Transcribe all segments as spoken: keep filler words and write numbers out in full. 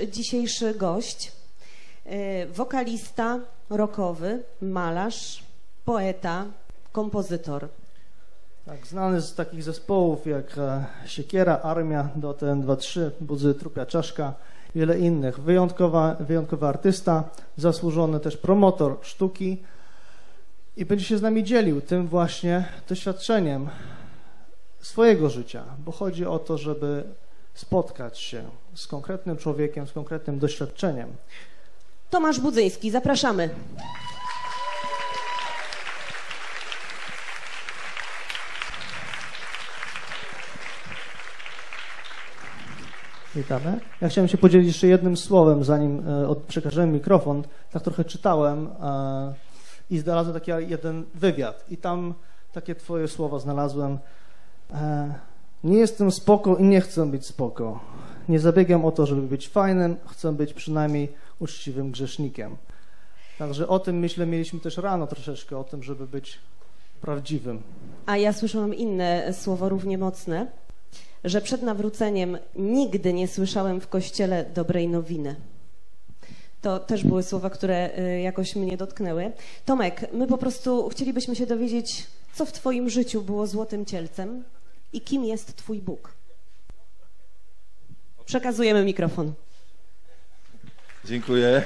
dzisiejszy gość, wokalista rockowy, malarz, poeta, kompozytor. Tak, znany z takich zespołów jak Siekiera, Armia, D T N dwa trzy, Budzy, Trupia Czaszka, wiele innych. Wyjątkowa, wyjątkowy artysta, zasłużony też promotor sztuki i będzie się z nami dzielił tym właśnie doświadczeniem swojego życia, bo chodzi o to, żeby spotkać się z konkretnym człowiekiem, z konkretnym doświadczeniem. Tomasz Budzyński, zapraszamy. Witamy. Ja chciałem się podzielić jeszcze jednym słowem, zanim e, przekażemy mikrofon. Tak trochę czytałem e, i znalazłem taki jeden wywiad i tam takie twoje słowa znalazłem. E, nie jestem spoko i nie chcę być spoko. Nie zabiegam o to, żeby być fajnym, chcę być przynajmniej uczciwym grzesznikiem. Także o tym, myślę, mieliśmy też rano troszeczkę, o tym, żeby być prawdziwym. A ja słyszałam inne słowo równie mocne, że przed nawróceniem nigdy nie słyszałem w kościele dobrej nowiny. To też były słowa, które jakoś mnie dotknęły. Tomek, my po prostu chcielibyśmy się dowiedzieć, co w twoim życiu było złotym cielcem i kim jest twój Bóg. Przekazujemy mikrofon. Dziękuję.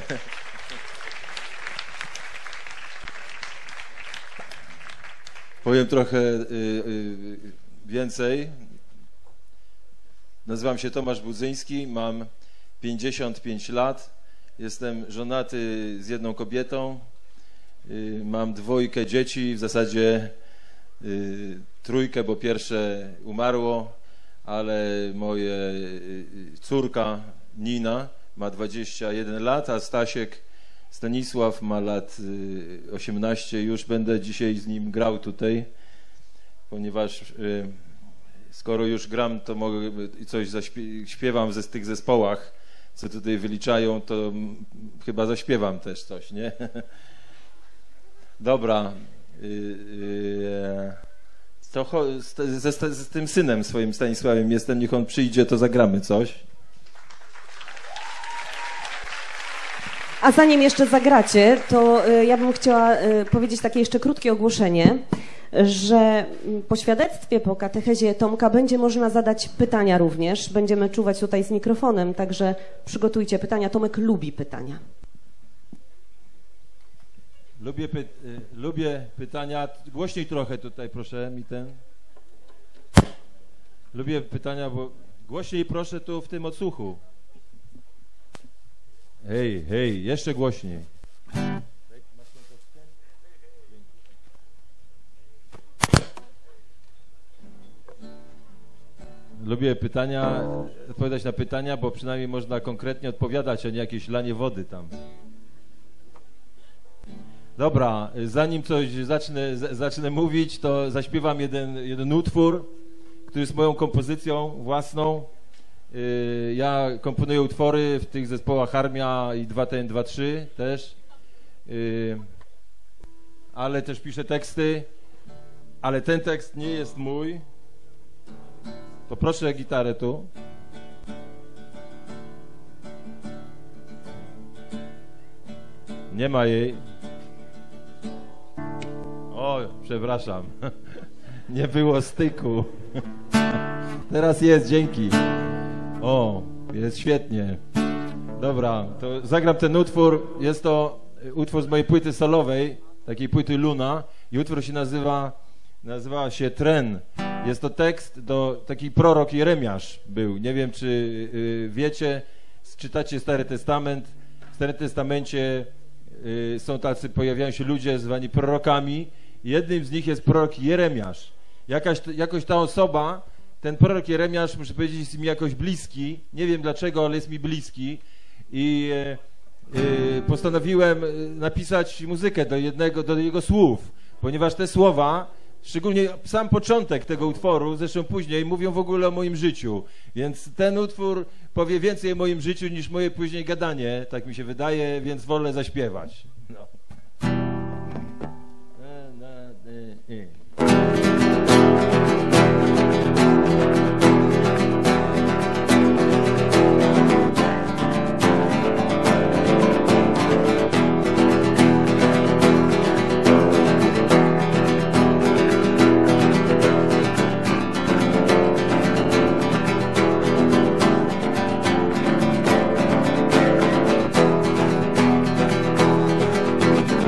Powiem trochę y, y, więcej. Nazywam się Tomasz Budzyński, mam pięćdziesiąt pięć lat, jestem żonaty z jedną kobietą, y, mam dwójkę dzieci, w zasadzie y, trójkę, bo pierwsze umarło, ale moja córka Nina ma dwadzieścia jeden lat, a Stasiek Stanisław ma lat osiemnaście. Już będę dzisiaj z nim grał tutaj, ponieważ skoro już gram, to mogę coś zaśpiewam ze z tych zespołach, co tutaj wyliczają, to chyba zaśpiewam też coś, nie? Dobra. To z, z, z tym synem swoim Stanisławem jestem, niech on przyjdzie, to zagramy coś. A zanim jeszcze zagracie, to ja bym chciała powiedzieć takie jeszcze krótkie ogłoszenie, że po świadectwie, po katechezie Tomka będzie można zadać pytania również. Będziemy czuwać tutaj z mikrofonem, także przygotujcie pytania. Tomek lubi pytania. Lubię, py lubię pytania. Głośniej trochę tutaj, proszę mi ten. Lubię pytania, bo głośniej proszę tu w tym odsłuchu. Hej, hej, jeszcze głośniej. Lubię pytania, odpowiadać na pytania, bo przynajmniej można konkretnie odpowiadać, a nie jakieś lanie wody tam. Dobra, zanim coś zacznę, zacznę mówić, to zaśpiewam jeden, jeden utwór, który jest moją kompozycją własną. Ja komponuję utwory w tych zespołach Armia i dwa T N dwa trzy też, ale też piszę teksty, ale ten tekst nie jest mój. To proszę gitarę tu. Nie ma jej. O, przepraszam. Nie było styku. Teraz jest, dzięki. O, jest świetnie. Dobra, to zagram ten utwór. Jest to utwór z mojej płyty solowej, takiej płyty Luna, i utwór się nazywa nazywa się Tren. Jest to tekst do taki prorok Jeremiasz był. Nie wiem, czy y, wiecie, czytacie Stary Testament. W Starym Testamencie y, są tacy, pojawiają się ludzie zwani prorokami. Jednym z nich jest prorok Jeremiasz. Jakaś, jakoś ta osoba, ten prorok Jeremiasz, muszę powiedzieć, jest mi jakoś bliski. Nie wiem dlaczego, ale jest mi bliski. I y, y, postanowiłem napisać muzykę do jednego, do jego słów, ponieważ te słowa, szczególnie sam początek tego utworu, zresztą później, mówią w ogóle o moim życiu. Więc ten utwór powie więcej o moim życiu niż moje później gadanie, tak mi się wydaje, więc wolę zaśpiewać. No.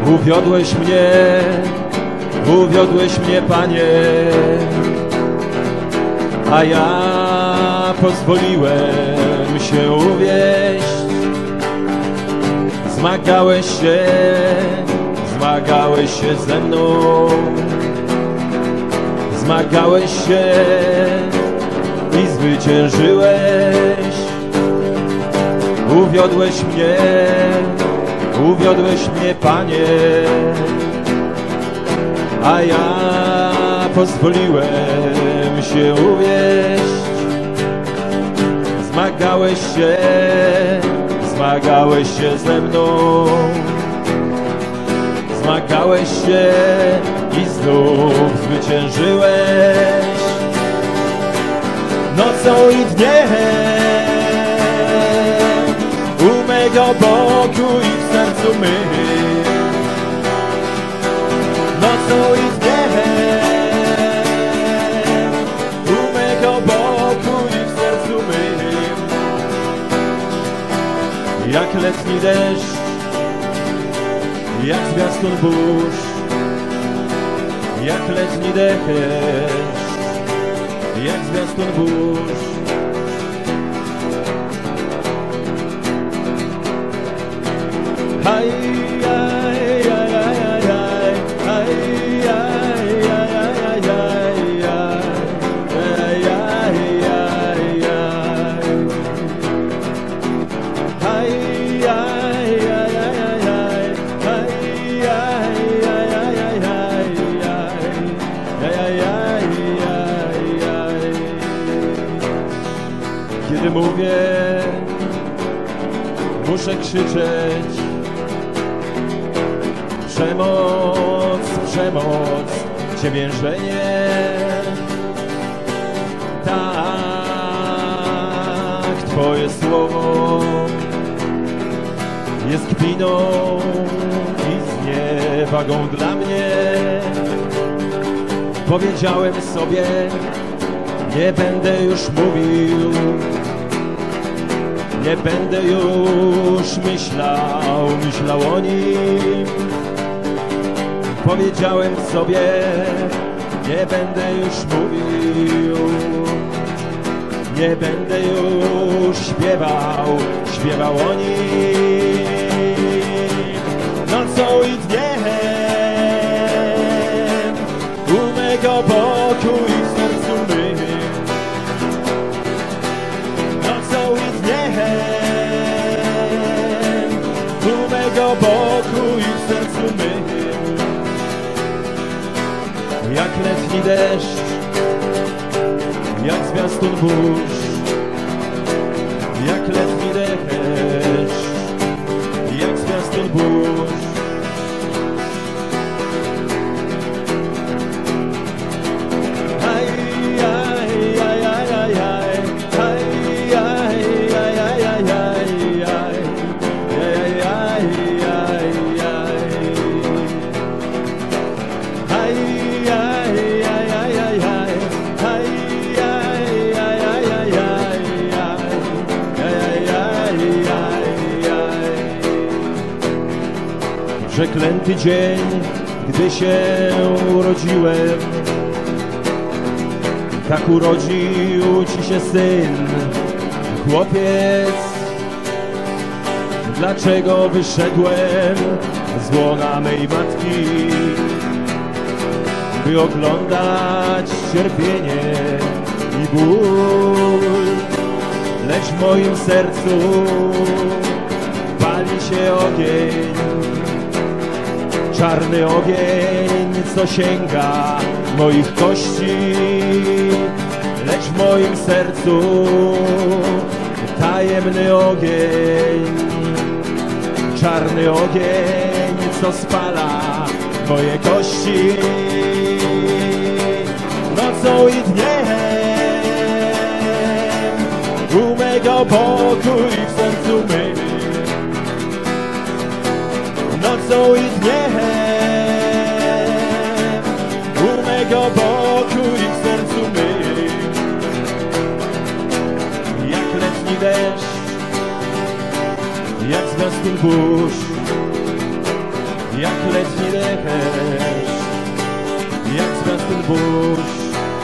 Uwiodłeś mnie, uwiodłeś mnie, Panie, a ja pozwoliłem się uwieść. Zmagałeś się, zmagałeś się ze mną, zmagałeś się i zwyciężyłeś. Uwiodłeś mnie, uwiodłeś mnie, Panie, a ja pozwoliłem się uwieść. Zmagałeś się, zmagałeś się ze mną, zmagałeś się i znów zwyciężyłeś. Nocą i dniem u mego boku i w sercu mym. Nocą i dniem u mego boku i w sercu mym. Jak letni deszcz, jak zwiastun burz, jak letni deszcz, jak zwiastun burz. Haj, aj, aj, aj, aj, aj, aj, aj, aj, aj, aj, aj, aj, aj. Haj, aj, aj, aj, aj, aj, aj, aj, aj, aj, aj, aj, aj, aj. Kiedy mówię, muszę krzyczeć. Przemoc, przemoc, ciemiężenie. Tak, Twoje słowo jest kpiną i zniewagą dla mnie. Powiedziałem sobie, nie będę już mówił, nie będę już myślał, myślał o nim. Powiedziałem sobie, nie będę już mówił, nie będę już śpiewał, śpiewał o nim. Nocą i dniem u mego boku i w sercu mym. Nocą i dniem u mego boku i w sercu mym. Jak letni deszcz, jak zwiastun burz, jak letni deszcz, jak zwiastun burz. Aj, aj, aj, aj, aj, aj, aj, aj, aj, aj, aj, aj, aj, przeklęty dzień, gdy się urodziłem. Tak urodził ci się syn, chłopiec. Dlaczego wyszedłem z łona mej matki, by oglądać cierpienie i ból? Lecz w moim sercu pali się ogień, czarny ogień, co sięga moich kości. Lecz w moim sercu tajemny ogień, czarny ogień, co spala moje kości. Nocą i dniem u mego boku i w sercu mym. Nocą i dniem u mego boku i w sercu mym. Jak letni deszcz, jak zwiastun burz, jak letni deszcz, jak zwiastun burz.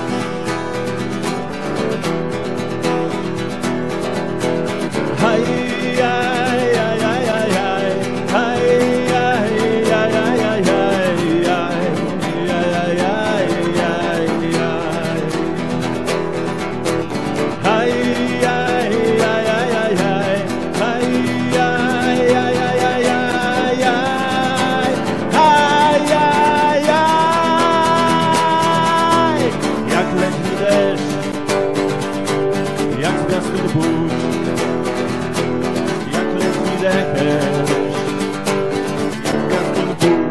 Haj, jaj, jaj, jaj, jaj, jaj, haj, jaj, jaj, jaj, jaj, jaj, jaj, jaj, jaj, jaj, jaj. Haj, jaj, jaj, jaj, jaj, jaj, haj, jaj, jaj, jaj, jaj, jaj, jaj, haj, jaj, jaj. Jak letni deszcz, jak zwiastun burz, jak letni deszcz, jak zwiastun burz.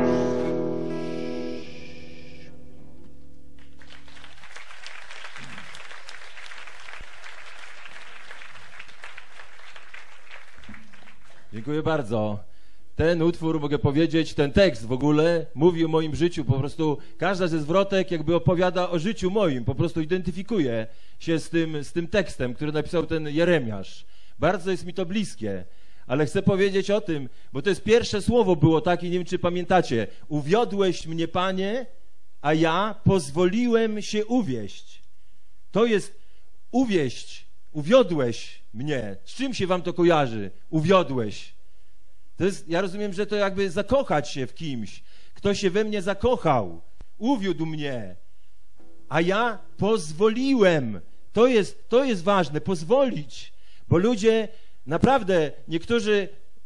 Dziękuję bardzo. Ten utwór, mogę powiedzieć, ten tekst w ogóle mówi o moim życiu. Po prostu każda ze zwrotek jakby opowiada o życiu moim. Po prostu identyfikuje się z tym, z tym tekstem, który napisał ten Jeremiasz. Bardzo jest mi to bliskie. Ale chcę powiedzieć o tym, bo to jest pierwsze słowo było takie, nie wiem czy pamiętacie. Uwiodłeś mnie, Panie, a ja pozwoliłem się uwieść. To jest uwieść. Uwiodłeś mnie. Z czym się wam to kojarzy? Uwiodłeś. To jest, ja rozumiem, że to jakby zakochać się w kimś. Ktoś się we mnie zakochał. Uwiódł mnie. A ja pozwoliłem. To jest, to jest ważne. Pozwolić. Bo ludzie naprawdę, niektórzy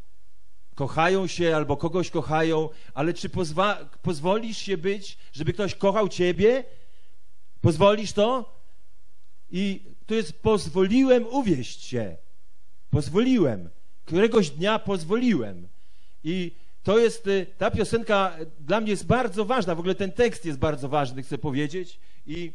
kochają się albo kogoś kochają, ale czy pozwa- pozwolisz się być, żeby ktoś kochał ciebie? Pozwolisz to? I to jest pozwoliłem uwieść się. Pozwoliłem. Któregoś dnia pozwoliłem. I to jest, ta piosenka dla mnie jest bardzo ważna. W ogóle ten tekst jest bardzo ważny, chcę powiedzieć. I,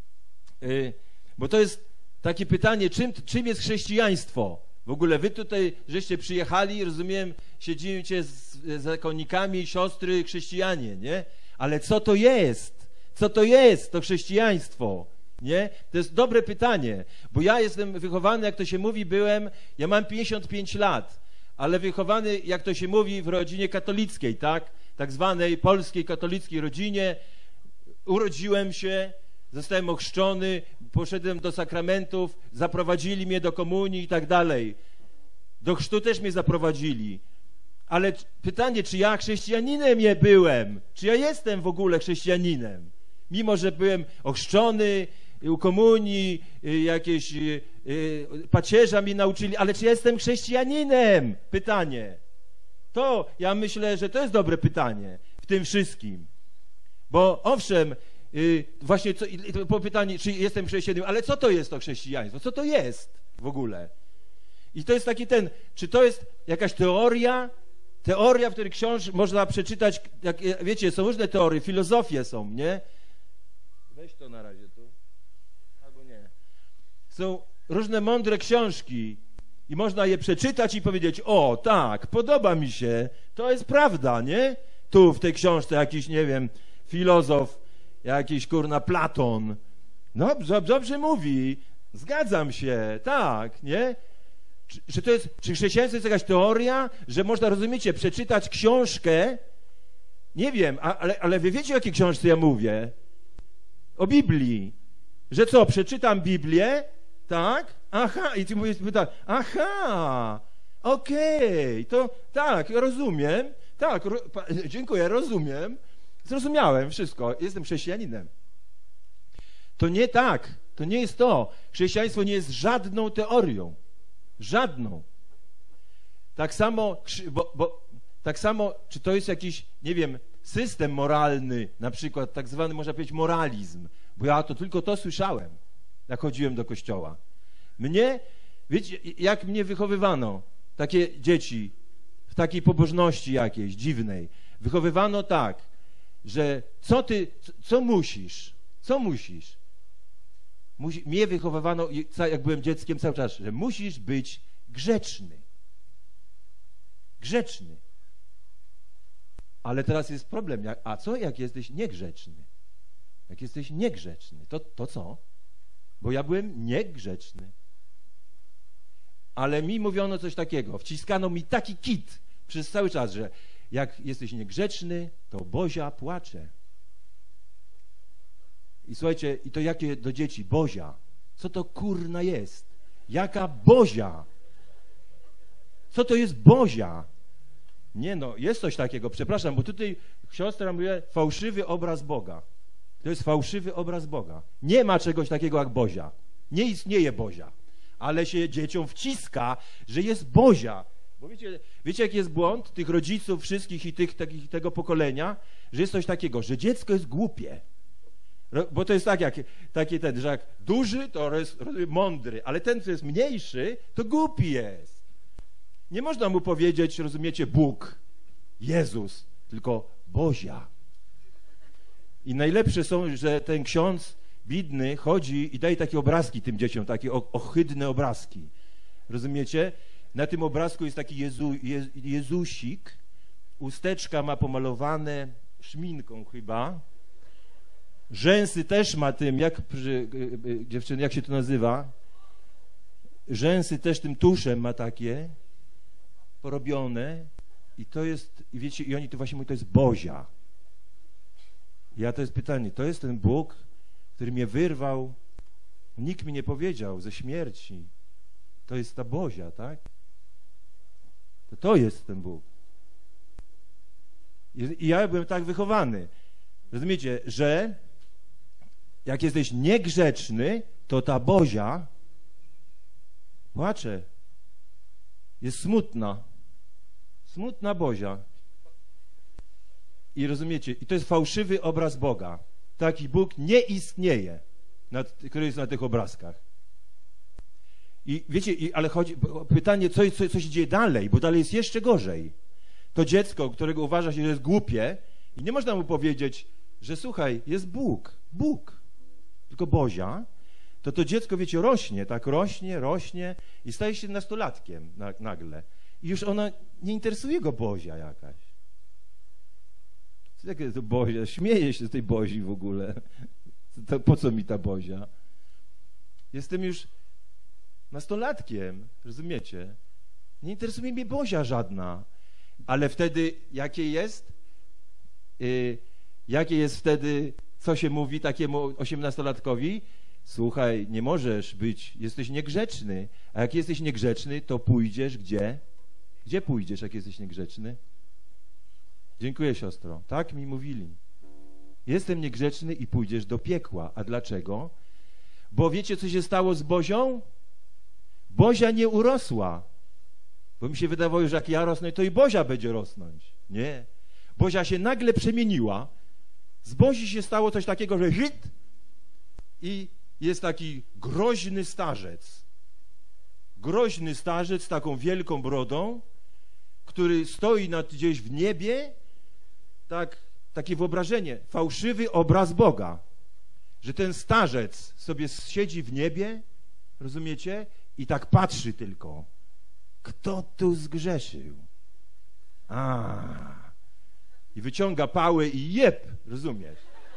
yy, bo to jest takie pytanie, czym, czym jest chrześcijaństwo? W ogóle wy tutaj, żeście przyjechali, rozumiem, siedzicie z zakonnikami, siostry, chrześcijanie, nie? Ale co to jest? Co to jest to chrześcijaństwo? Nie? To jest dobre pytanie, bo ja jestem wychowany, jak to się mówi, byłem, ja mam pięćdziesiąt pięć lat, ale wychowany, jak to się mówi, w rodzinie katolickiej, tak? Tak zwanej polskiej katolickiej rodzinie. Urodziłem się, zostałem ochrzczony, poszedłem do sakramentów, zaprowadzili mnie do komunii i tak dalej. Do chrztu też mnie zaprowadzili. Ale pytanie, czy ja chrześcijaninem nie byłem? Czy ja jestem w ogóle chrześcijaninem? Mimo że byłem ochrzczony, u komunii, jakieś pacierza mi nauczyli, ale czy ja jestem chrześcijaninem? Pytanie. To ja myślę, że to jest dobre pytanie w tym wszystkim. Bo owszem, właśnie co, po pytanie, czy jestem chrześcijaninem, ale co to jest to chrześcijaństwo? Co to jest w ogóle? I to jest taki ten, czy to jest jakaś teoria, teoria, w której książ można przeczytać, jak, wiecie, są różne teorie, filozofie są, nie? Weź to na razie tu, albo nie. Są różne mądre książki i można je przeczytać i powiedzieć, o tak, podoba mi się, to jest prawda, nie? Tu w tej książce jakiś, nie wiem, filozof, jakiś kurna Platon, no dobrze mówi, zgadzam się, tak, nie? Czy, czy to jest, czy chrześcijaństwo jest jakaś teoria, że można, rozumiecie, przeczytać książkę, nie wiem, ale, ale wy wiecie, o jakiej książce ja mówię? O Biblii. Że co, przeczytam Biblię, tak? Aha, i ty mówisz, tak, aha, okej, okay, to tak, rozumiem, tak, ro, pa, dziękuję, rozumiem, zrozumiałem wszystko, jestem chrześcijaninem. To nie tak, to nie jest to. Chrześcijaństwo nie jest żadną teorią. Żadną. Tak samo, bo, bo, tak samo, czy to jest jakiś, nie wiem, system moralny, na przykład tak zwany, można powiedzieć, moralizm, bo ja to tylko to słyszałem, jak chodziłem do kościoła. Mnie, wiecie, jak mnie wychowywano, takie dzieci, w takiej pobożności jakiejś, dziwnej, wychowywano tak, że co ty, co musisz, co musisz? Musi, mnie wychowywano, jak byłem dzieckiem cały czas, że musisz być grzeczny. Grzeczny. Ale teraz jest problem, jak, a co jak jesteś niegrzeczny? Jak jesteś niegrzeczny, to, to co? Bo ja byłem niegrzeczny. Ale mi mówiono coś takiego, wciskano mi taki kit przez cały czas, że jak jesteś niegrzeczny, to Bozia płacze. I słuchajcie, i to jakie do dzieci? Bozia. Co to kurna jest? Jaka Bozia? Co to jest Bozia? Nie no, jest coś takiego, przepraszam, bo tutaj siostra mówi fałszywy obraz Boga. To jest fałszywy obraz Boga. Nie ma czegoś takiego jak Bozia. Nie istnieje Bozia. Ale się dzieciom wciska, że jest Bozia. Bo wiecie, wiecie jaki jest błąd tych rodziców wszystkich i tych, takich, tego pokolenia? Że jest coś takiego, że dziecko jest głupie. Bo to jest tak, jak taki ten, że jak duży, to jest mądry, ale ten, co jest mniejszy, to głupi jest. Nie można mu powiedzieć, rozumiecie, Bóg, Jezus, tylko Bozia. I najlepsze są, że ten ksiądz bidny chodzi i daje takie obrazki tym dzieciom, takie ohydne obrazki. Rozumiecie? Na tym obrazku jest taki Jezu, Je, Jezusik, usteczka ma pomalowane szminką chyba, rzęsy też ma tym, jak przy, dziewczyny, jak się to nazywa? Rzęsy też tym tuszem ma takie porobione i to jest, i wiecie, i oni to właśnie mówią, to jest Bozia. Ja to jest pytanie, to jest ten Bóg, który mnie wyrwał, nikt mi nie powiedział, ze śmierci. To jest ta Bozia, tak? To, to jest ten Bóg. I, I ja byłem tak wychowany. Rozumiecie, że jak jesteś niegrzeczny, to ta Bozia płacze. Jest smutna. Smutna Bozia. I rozumiecie, i to jest fałszywy obraz Boga. Taki Bóg nie istnieje, nad, który jest na tych obrazkach. I wiecie, i, ale chodzi, pytanie, co, co, co się dzieje dalej, bo dalej jest jeszcze gorzej. To dziecko, którego uważa się, że jest głupie i nie można mu powiedzieć, że słuchaj, jest Bóg, Bóg, tylko Bozia, to to dziecko, wiecie, rośnie, tak rośnie, rośnie i staje się nastolatkiem nagle. I już ona, nie interesuje go Bozia jakaś. Jak jest to Bozia? Śmieję się z tej Bozi w ogóle. To po co mi ta Bozia? Jestem już nastolatkiem, rozumiecie? Nie interesuje mnie Bozia żadna. Ale wtedy, jakie jest? Yy, jakie jest wtedy, co się mówi takiemu osiemnastolatkowi? Słuchaj, nie możesz być, jesteś niegrzeczny. A jak jesteś niegrzeczny, to pójdziesz gdzie? Gdzie pójdziesz, jak jesteś niegrzeczny? Dziękuję, siostro. Tak mi mówili. Jestem niegrzeczny i pójdziesz do piekła. A dlaczego? Bo wiecie, co się stało z Bozią? Bozia nie urosła. Bo mi się wydawało, że jak ja rosnę, to i Bozia będzie rosnąć. Nie. Bozia się nagle przemieniła. Z Bozi się stało coś takiego, że hit i jest taki groźny starzec. Groźny starzec z taką wielką brodą, który stoi nad gdzieś w niebie, tak, takie wyobrażenie, fałszywy obraz Boga, że ten starzec sobie siedzi w niebie, rozumiecie, i tak patrzy tylko, kto tu zgrzeszył? A, i wyciąga pałę i jeb, rozumiesz?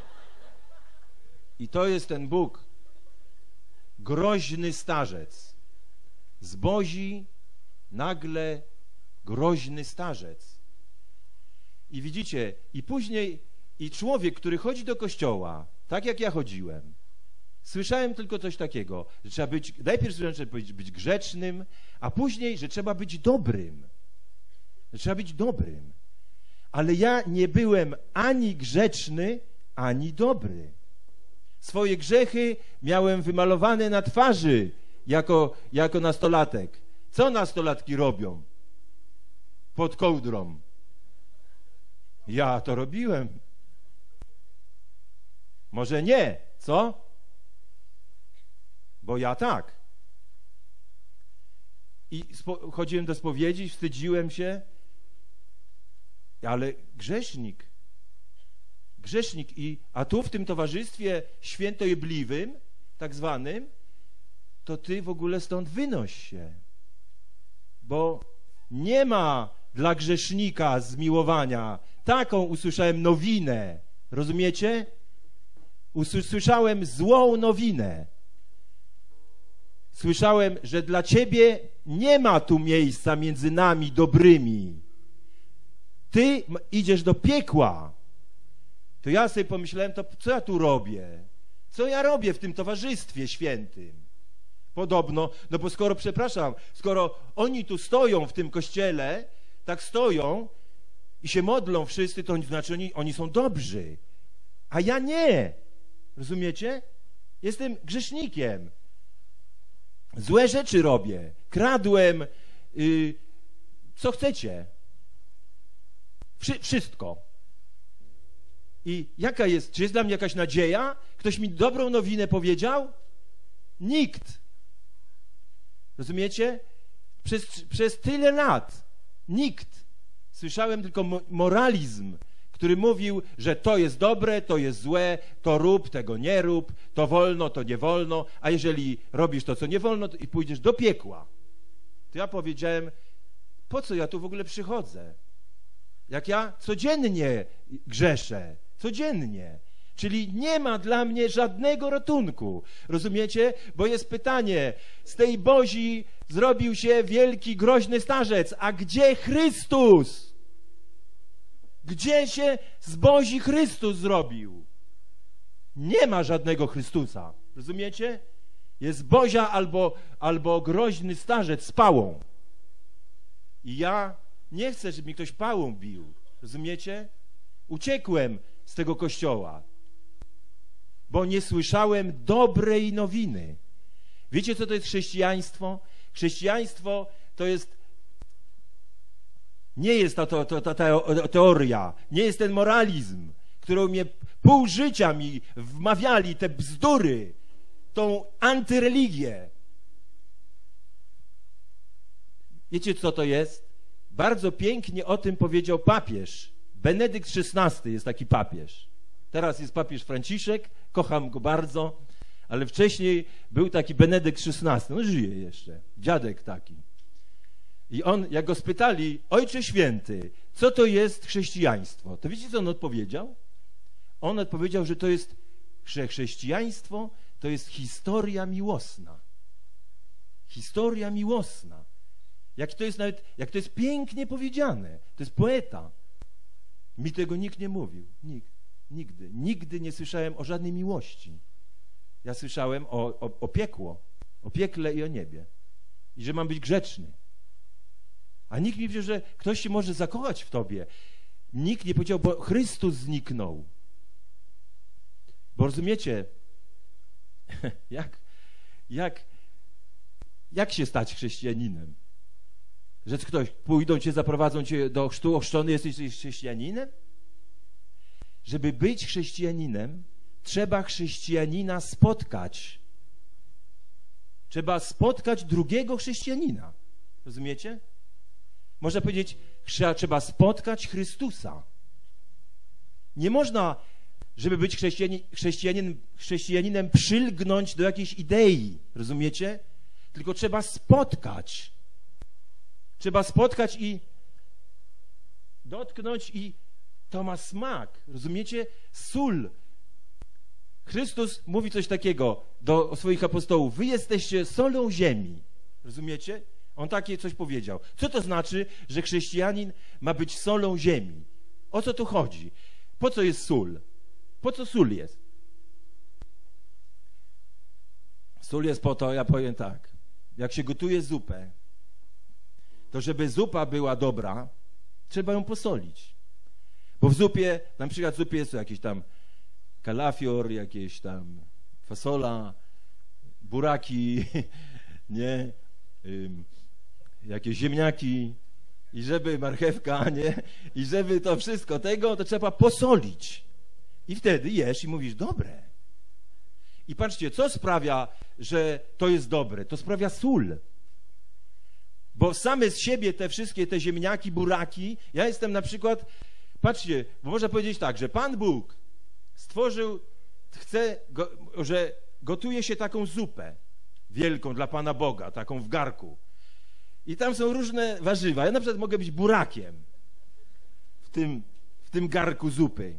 I to jest ten Bóg, groźny starzec, z Bozi nagle groźny starzec. I widzicie, i później i człowiek, który chodzi do kościoła, tak jak ja chodziłem, słyszałem tylko coś takiego, że trzeba być, najpierw słyszałem, że trzeba być, być grzecznym, a później, że trzeba być dobrym. Że trzeba być dobrym. Ale ja nie byłem ani grzeczny, ani dobry. Swoje grzechy miałem wymalowane na twarzy jako, jako nastolatek. Co nastolatki robią? Pod kołdrą. Ja to robiłem. Może nie, co? Bo ja tak. I chodziłem do spowiedzi, wstydziłem się, ale grzesznik. Grzesznik. I, a tu w tym towarzystwie świętojebliwym, tak zwanym, to ty w ogóle stąd wynoś się. Bo nie ma dla grzesznika zmiłowania. Taką usłyszałem nowinę. Rozumiecie? Usłyszałem złą nowinę. Słyszałem, że dla ciebie nie ma tu miejsca między nami dobrymi. ty idziesz do piekła. To ja sobie pomyślałem, to co ja tu robię? Co ja robię w tym towarzystwie świętym? Podobno, no bo skoro, przepraszam, skoro oni tu stoją w tym kościele, tak stoją i się modlą wszyscy, to znaczy oni, oni są dobrzy, a ja nie. Rozumiecie? Jestem grzesznikiem. Złe rzeczy robię. Kradłem, yy, co chcecie. Wszy, wszystko. I jaka jest, czy jest dla mnie jakaś nadzieja? Ktoś mi dobrą nowinę powiedział? Nikt. Rozumiecie? Przez, przez tyle lat nikt. Słyszałem tylko mo moralizm, który mówił, że to jest dobre, to jest złe, to rób, tego nie rób, to wolno, to nie wolno, a jeżeli robisz to, co nie wolno, to i pójdziesz do piekła. To ja powiedziałem, po co ja tu w ogóle przychodzę? Jak ja codziennie grzeszę, codziennie. Czyli nie ma dla mnie żadnego ratunku. Rozumiecie? Bo jest pytanie, z tej Bozi zrobił się wielki, groźny starzec, a gdzie Chrystus? Gdzie się z Bozi Chrystus zrobił? Nie ma żadnego Chrystusa. Rozumiecie? Jest Bozia albo, albo groźny starzec z pałą. I ja nie chcę, żeby mi ktoś pałą bił. Rozumiecie? Uciekłem z tego kościoła, bo nie słyszałem dobrej nowiny. Wiecie, co to jest chrześcijaństwo? Chrześcijaństwo to jest, nie jest ta, ta, ta, ta teoria, nie jest ten moralizm, którą mnie pół życia mi wmawiali, te bzdury, tą antyreligię. Wiecie, co to jest? Bardzo pięknie o tym powiedział papież. Benedykt szesnasty jest taki papież. Teraz jest papież Franciszek, kocham go bardzo, ale wcześniej był taki Benedykt szesnasty. No żyje jeszcze, dziadek taki. I on, jak go spytali, Ojcze Święty, co to jest chrześcijaństwo? To wiecie, co on odpowiedział? On odpowiedział, że to jest, że chrześcijaństwo to jest historia miłosna. Historia miłosna. Jak to jest nawet, jak to jest pięknie powiedziane. To jest poeta. Mi tego nikt nie mówił. Nikt. Nigdy. Nigdy nie słyszałem o żadnej miłości. Ja słyszałem o, o, o piekło. O piekle i o niebie. I że mam być grzeczny. A nikt mi powiedział, że ktoś się może zakochać w tobie. Nikt nie powiedział, bo Chrystus zniknął. Bo rozumiecie, jak, jak, jak się stać chrześcijaninem? Że ktoś, pójdą cię, zaprowadzą cię do chrztu, ochrzczony, jesteś chrześcijaninem? Żeby być chrześcijaninem, trzeba chrześcijanina spotkać. Trzeba spotkać drugiego chrześcijanina. Rozumiecie? Można powiedzieć, że trzeba spotkać Chrystusa. Nie można, żeby być chrześcijanin, chrześcijanin, chrześcijaninem, przylgnąć do jakiejś idei. Rozumiecie? Tylko trzeba spotkać. Trzeba spotkać i dotknąć i to ma smak. Rozumiecie? Sól. Chrystus mówi coś takiego do swoich apostołów. Wy jesteście solą ziemi. Rozumiecie? On takie coś powiedział. Co to znaczy, że chrześcijanin ma być solą ziemi? O co tu chodzi? Po co jest sól? Po co sól jest? Sól jest po to, ja powiem tak, jak się gotuje zupę, to żeby zupa była dobra, trzeba ją posolić. Bo w zupie, na przykład w zupie jest to jakiś tam kalafior, jakieś tam fasola, buraki, nie, Ym, jakieś ziemniaki i żeby marchewka, nie, i żeby to wszystko tego, to trzeba posolić. I wtedy jesz i mówisz, dobre. I patrzcie, co sprawia, że to jest dobre? To sprawia sól. Bo same z siebie te wszystkie te ziemniaki, buraki, ja jestem na przykład, patrzcie, bo można powiedzieć tak, że Pan Bóg stworzył, chce, go, że gotuje się taką zupę wielką dla Pana Boga, taką w garku. I tam są różne warzywa. Ja na przykład mogę być burakiem w tym, w tym garku zupy.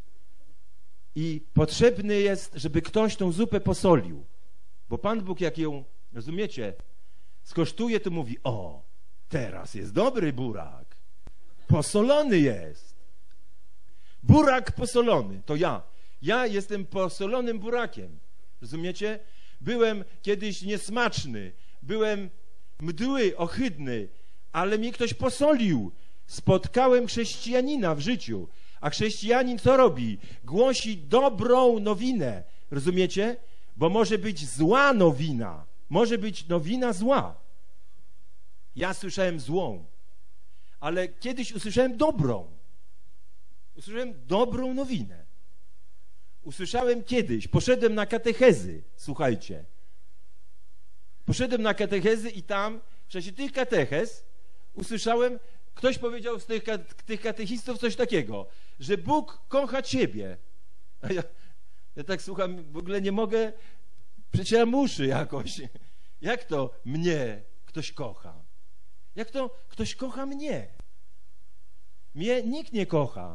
I potrzebny jest, żeby ktoś tą zupę posolił. Bo Pan Bóg, jak ją, rozumiecie, skosztuje, to mówi, o, teraz jest dobry burak. posolony jest. Burak posolony, to ja. Ja jestem posolonym burakiem. Rozumiecie? Byłem kiedyś niesmaczny, byłem mdły, ohydny, ale mnie ktoś posolił. Spotkałem chrześcijanina w życiu. A chrześcijanin co robi? Głosi dobrą nowinę. Rozumiecie? Bo może być zła nowina. Może być nowina zła. Ja słyszałem złą, ale kiedyś usłyszałem dobrą. Usłyszałem dobrą nowinę. Usłyszałem kiedyś, poszedłem na katechezy, słuchajcie. Poszedłem na katechezy i tam, w czasie tych katechez, usłyszałem, ktoś powiedział z tych, tych katechistów coś takiego, że Bóg kocha ciebie. A ja, ja tak słucham, w ogóle nie mogę, przecieram uszy jakoś. Jak to mnie ktoś kocha? Jak to ktoś kocha mnie? Mnie nikt nie kocha.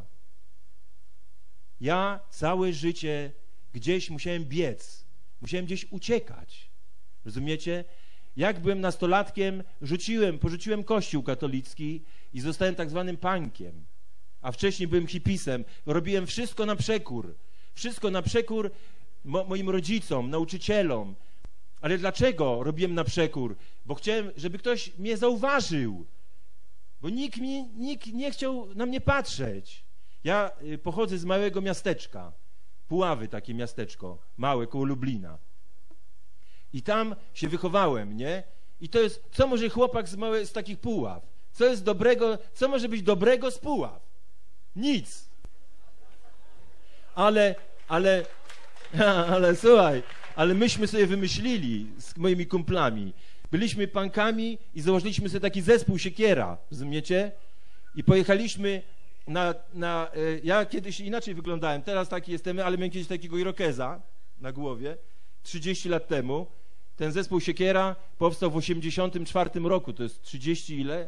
Ja całe życie gdzieś musiałem biec, musiałem gdzieś uciekać. Rozumiecie? Jak byłem nastolatkiem, rzuciłem, porzuciłem kościół katolicki i zostałem tak zwanym punkiem. A wcześniej byłem hipisem. Robiłem wszystko na przekór. Wszystko na przekór mo moim rodzicom, nauczycielom. Ale dlaczego robiłem na przekór? Bo chciałem, żeby ktoś mnie zauważył. Bo nikt, mi, nikt nie chciał na mnie patrzeć. Ja pochodzę z małego miasteczka. Puławy, takie miasteczko. Małe, koło Lublina. I tam się wychowałem, nie? I to jest, co może chłopak z, małe, z takich Puław? Co jest dobrego, co może być dobrego z Puław? Nic. Ale, ale, ale słuchaj, ale myśmy sobie wymyślili z moimi kumplami. Byliśmy punkami i założyliśmy sobie taki zespół Siekiera, rozumiecie? I pojechaliśmy na, na ja kiedyś inaczej wyglądałem, teraz taki jestem, ale miałem kiedyś takiego irokeza na głowie, trzydzieści lat temu. Ten zespół Siekiera powstał w osiemdziesiątym czwartym roku, to jest trzydzieści ile?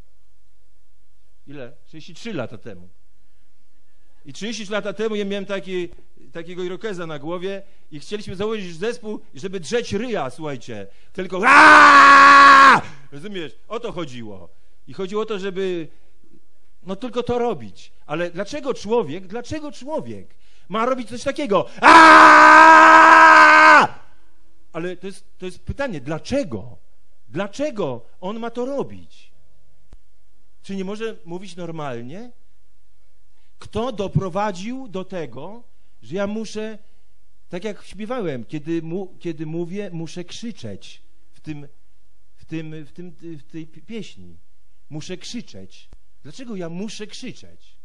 Ile? trzydzieści trzy lata temu. I trzydzieści trzy lata temu ja miałem taki, takiego irokeza na głowie i chcieliśmy założyć zespół, żeby drzeć ryja, słuchajcie. Tylko aaaa! Rozumiesz? O to chodziło. I chodziło o to, żeby no tylko to robić. Ale dlaczego człowiek, dlaczego człowiek ma robić coś takiego? Aaaa! Ale to jest, to jest pytanie, dlaczego? Dlaczego on ma to robić? Czy nie może mówić normalnie? Kto doprowadził do tego, że ja muszę, tak jak śpiewałem, kiedy, mu, kiedy mówię, muszę krzyczeć w tym, w tym, w tym, w tej pieśni. Muszę krzyczeć. Dlaczego ja muszę krzyczeć?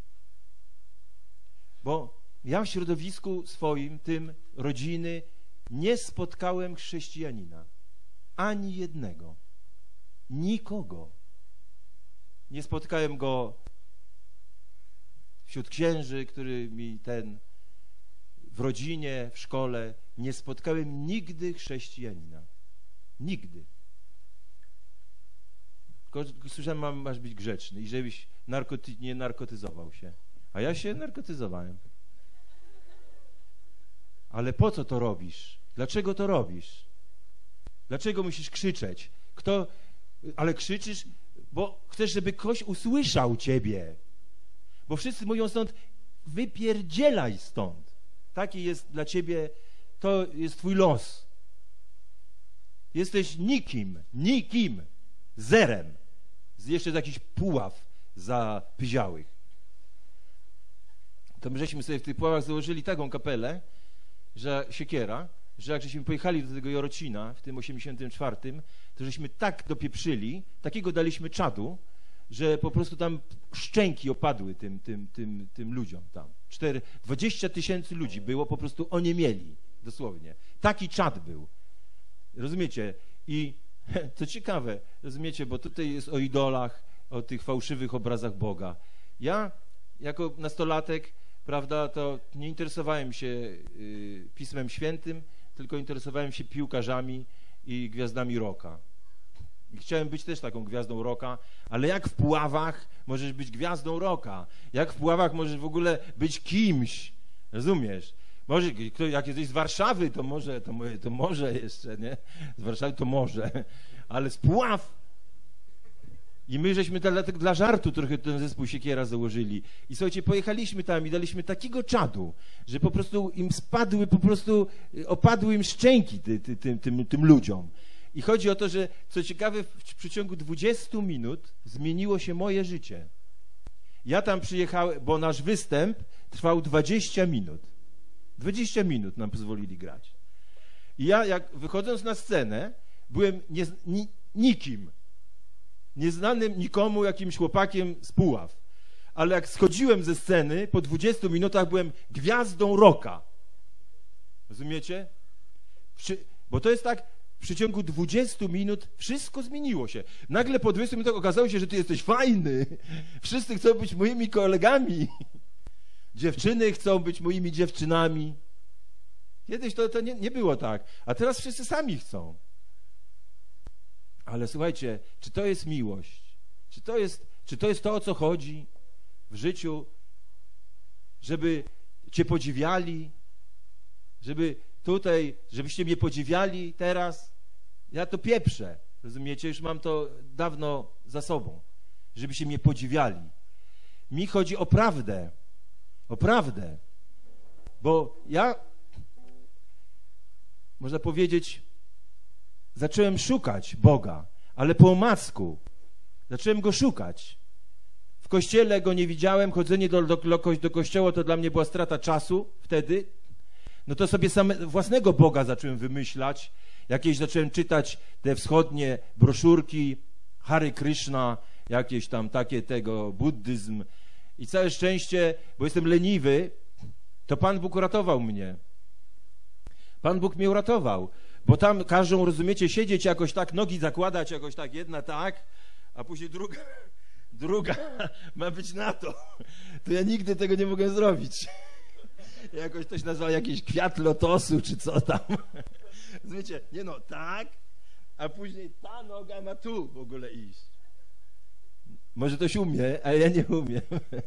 Bo ja w środowisku swoim, tym rodziny, nie spotkałem chrześcijanina. Ani jednego. Nikogo. Nie spotkałem go wśród księży, który mi ten w rodzinie, w szkole. Nie spotkałem nigdy chrześcijanina. Nigdy. Tylko słyszałem, mam, masz być grzeczny i żebyś narkoty, nie narkotyzował się. A ja się narkotyzowałem. Ale po co to robisz? Dlaczego to robisz? Dlaczego musisz krzyczeć? Kto? Ale krzyczysz, bo chcesz, żeby ktoś usłyszał ciebie. Bo wszyscy mówią stąd, wypierdzielaj stąd. Taki jest dla ciebie, to jest twój los. Jesteś nikim, nikim, zerem. Z jeszcze z jakichś Puław zapyziałych. To my żeśmy sobie w tych Puławach założyli taką kapelę, że Siekiera, że jak żeśmy pojechali do tego Jarocina w tym osiemdziesiątym czwartym, to żeśmy tak dopieprzyli, takiego daliśmy czadu, że po prostu tam szczęki opadły tym, tym, tym, tym ludziom tam. Cztery, dwadzieścia tysięcy ludzi było, po prostu oniemieli, dosłownie. Taki czad był. Rozumiecie? I to ciekawe, rozumiecie, bo tutaj jest o idolach, o tych fałszywych obrazach Boga. Ja jako nastolatek, prawda, to nie interesowałem się y, Pismem Świętym, tylko interesowałem się piłkarzami i gwiazdami rocka. I chciałem być też taką gwiazdą rocka, ale jak w Puławach możesz być gwiazdą rocka? Jak w Puławach możesz w ogóle być kimś? Rozumiesz? Może, jak jesteś z Warszawy, to może, to, to może jeszcze, nie? Z Warszawy to może, ale z Puław I my żeśmy dla, dla żartu trochę ten zespół Siekiera założyli. I słuchajcie, pojechaliśmy tam i daliśmy takiego czadu, że po prostu im spadły, po prostu opadły im szczęki ty, ty, ty, tym, tym ludziom. I chodzi o to, że co ciekawe, w przeciągu dwudziestu minut zmieniło się moje życie. Ja tam przyjechałem, bo nasz występ trwał dwadzieścia minut. dwadzieścia minut nam pozwolili grać. I ja, jak wychodząc na scenę, byłem nie, ni, nikim. Nieznanym nikomu jakimś chłopakiem z Puław. Ale jak schodziłem ze sceny, po dwudziestu minutach byłem gwiazdą rocka. Rozumiecie? Przy, bo to jest tak, w przeciągu dwudziestu minut wszystko zmieniło się. Nagle po dwudziestu minutach okazało się, że ty jesteś fajny. Wszyscy chcą być moimi kolegami. Dziewczyny chcą być moimi dziewczynami. Kiedyś to, to nie, nie było tak. A teraz wszyscy sami chcą. Ale słuchajcie, czy to jest miłość? Czy to jest, czy to jest to, o co chodzi w życiu? Żeby cię podziwiali? Żeby tutaj, żebyście mnie podziwiali teraz? Ja to pieprzę, rozumiecie? Już mam to dawno za sobą. Żebyście mnie podziwiali. Mi chodzi o prawdę. O prawdę. Bo ja, można powiedzieć, zacząłem szukać Boga, ale po omacku. Zacząłem Go szukać. W kościele Go nie widziałem, chodzenie do, do, do kościoła to dla mnie była strata czasu wtedy. No to sobie sam własnego Boga zacząłem wymyślać. Jakieś zacząłem czytać te wschodnie broszurki, Hare Krishna, jakieś tam takie tego, buddyzm. I całe szczęście, bo jestem leniwy, to Pan Bóg uratował mnie. Pan Bóg mnie uratował. Bo tam każą, rozumiecie, siedzieć jakoś tak, nogi zakładać jakoś tak, jedna tak, a później druga, druga ma być na to. To ja nigdy tego nie mogę zrobić. Jakoś ktoś nazwał jakiś kwiat lotosu, czy co tam. Rozumiecie, nie no, tak, a później ta noga ma tu w ogóle iść. Może ktoś umie, a ja nie umiem.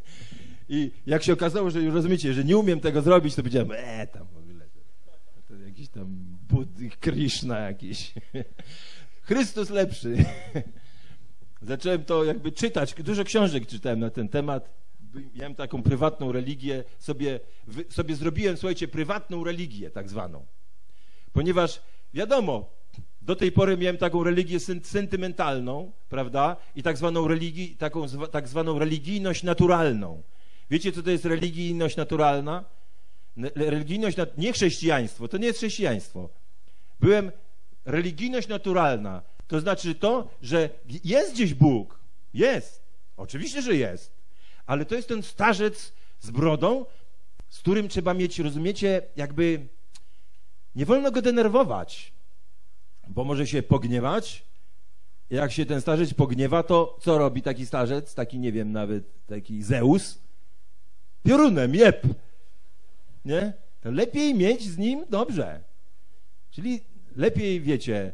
I jak się okazało, że już rozumiecie, że nie umiem tego zrobić, to powiedziałem, eee, tam w ogóle, to, to jakiś tam Buddy, Krishna jakiś. Chrystus lepszy. Zacząłem to jakby czytać, dużo książek czytałem na ten temat. Miałem taką prywatną religię, sobie, sobie zrobiłem, słuchajcie, prywatną religię tak zwaną. Ponieważ wiadomo, do tej pory miałem taką religię sentymentalną, prawda? I tak zwaną, religi, taką, tak zwaną religijność naturalną. Wiecie, co to jest religijność naturalna? Religijność, nie chrześcijaństwo, to nie jest chrześcijaństwo. Byłem religijność naturalna, to znaczy to, że jest gdzieś Bóg. Jest. Oczywiście, że jest. Ale to jest ten starzec z brodą, z którym trzeba mieć, rozumiecie, jakby nie wolno go denerwować, bo może się pogniewać. Jak się ten starzec pogniewa, to co robi taki starzec, taki, nie wiem, nawet taki Zeus? Piorunem, jeb. Nie? To lepiej mieć z nim dobrze. Czyli lepiej, wiecie,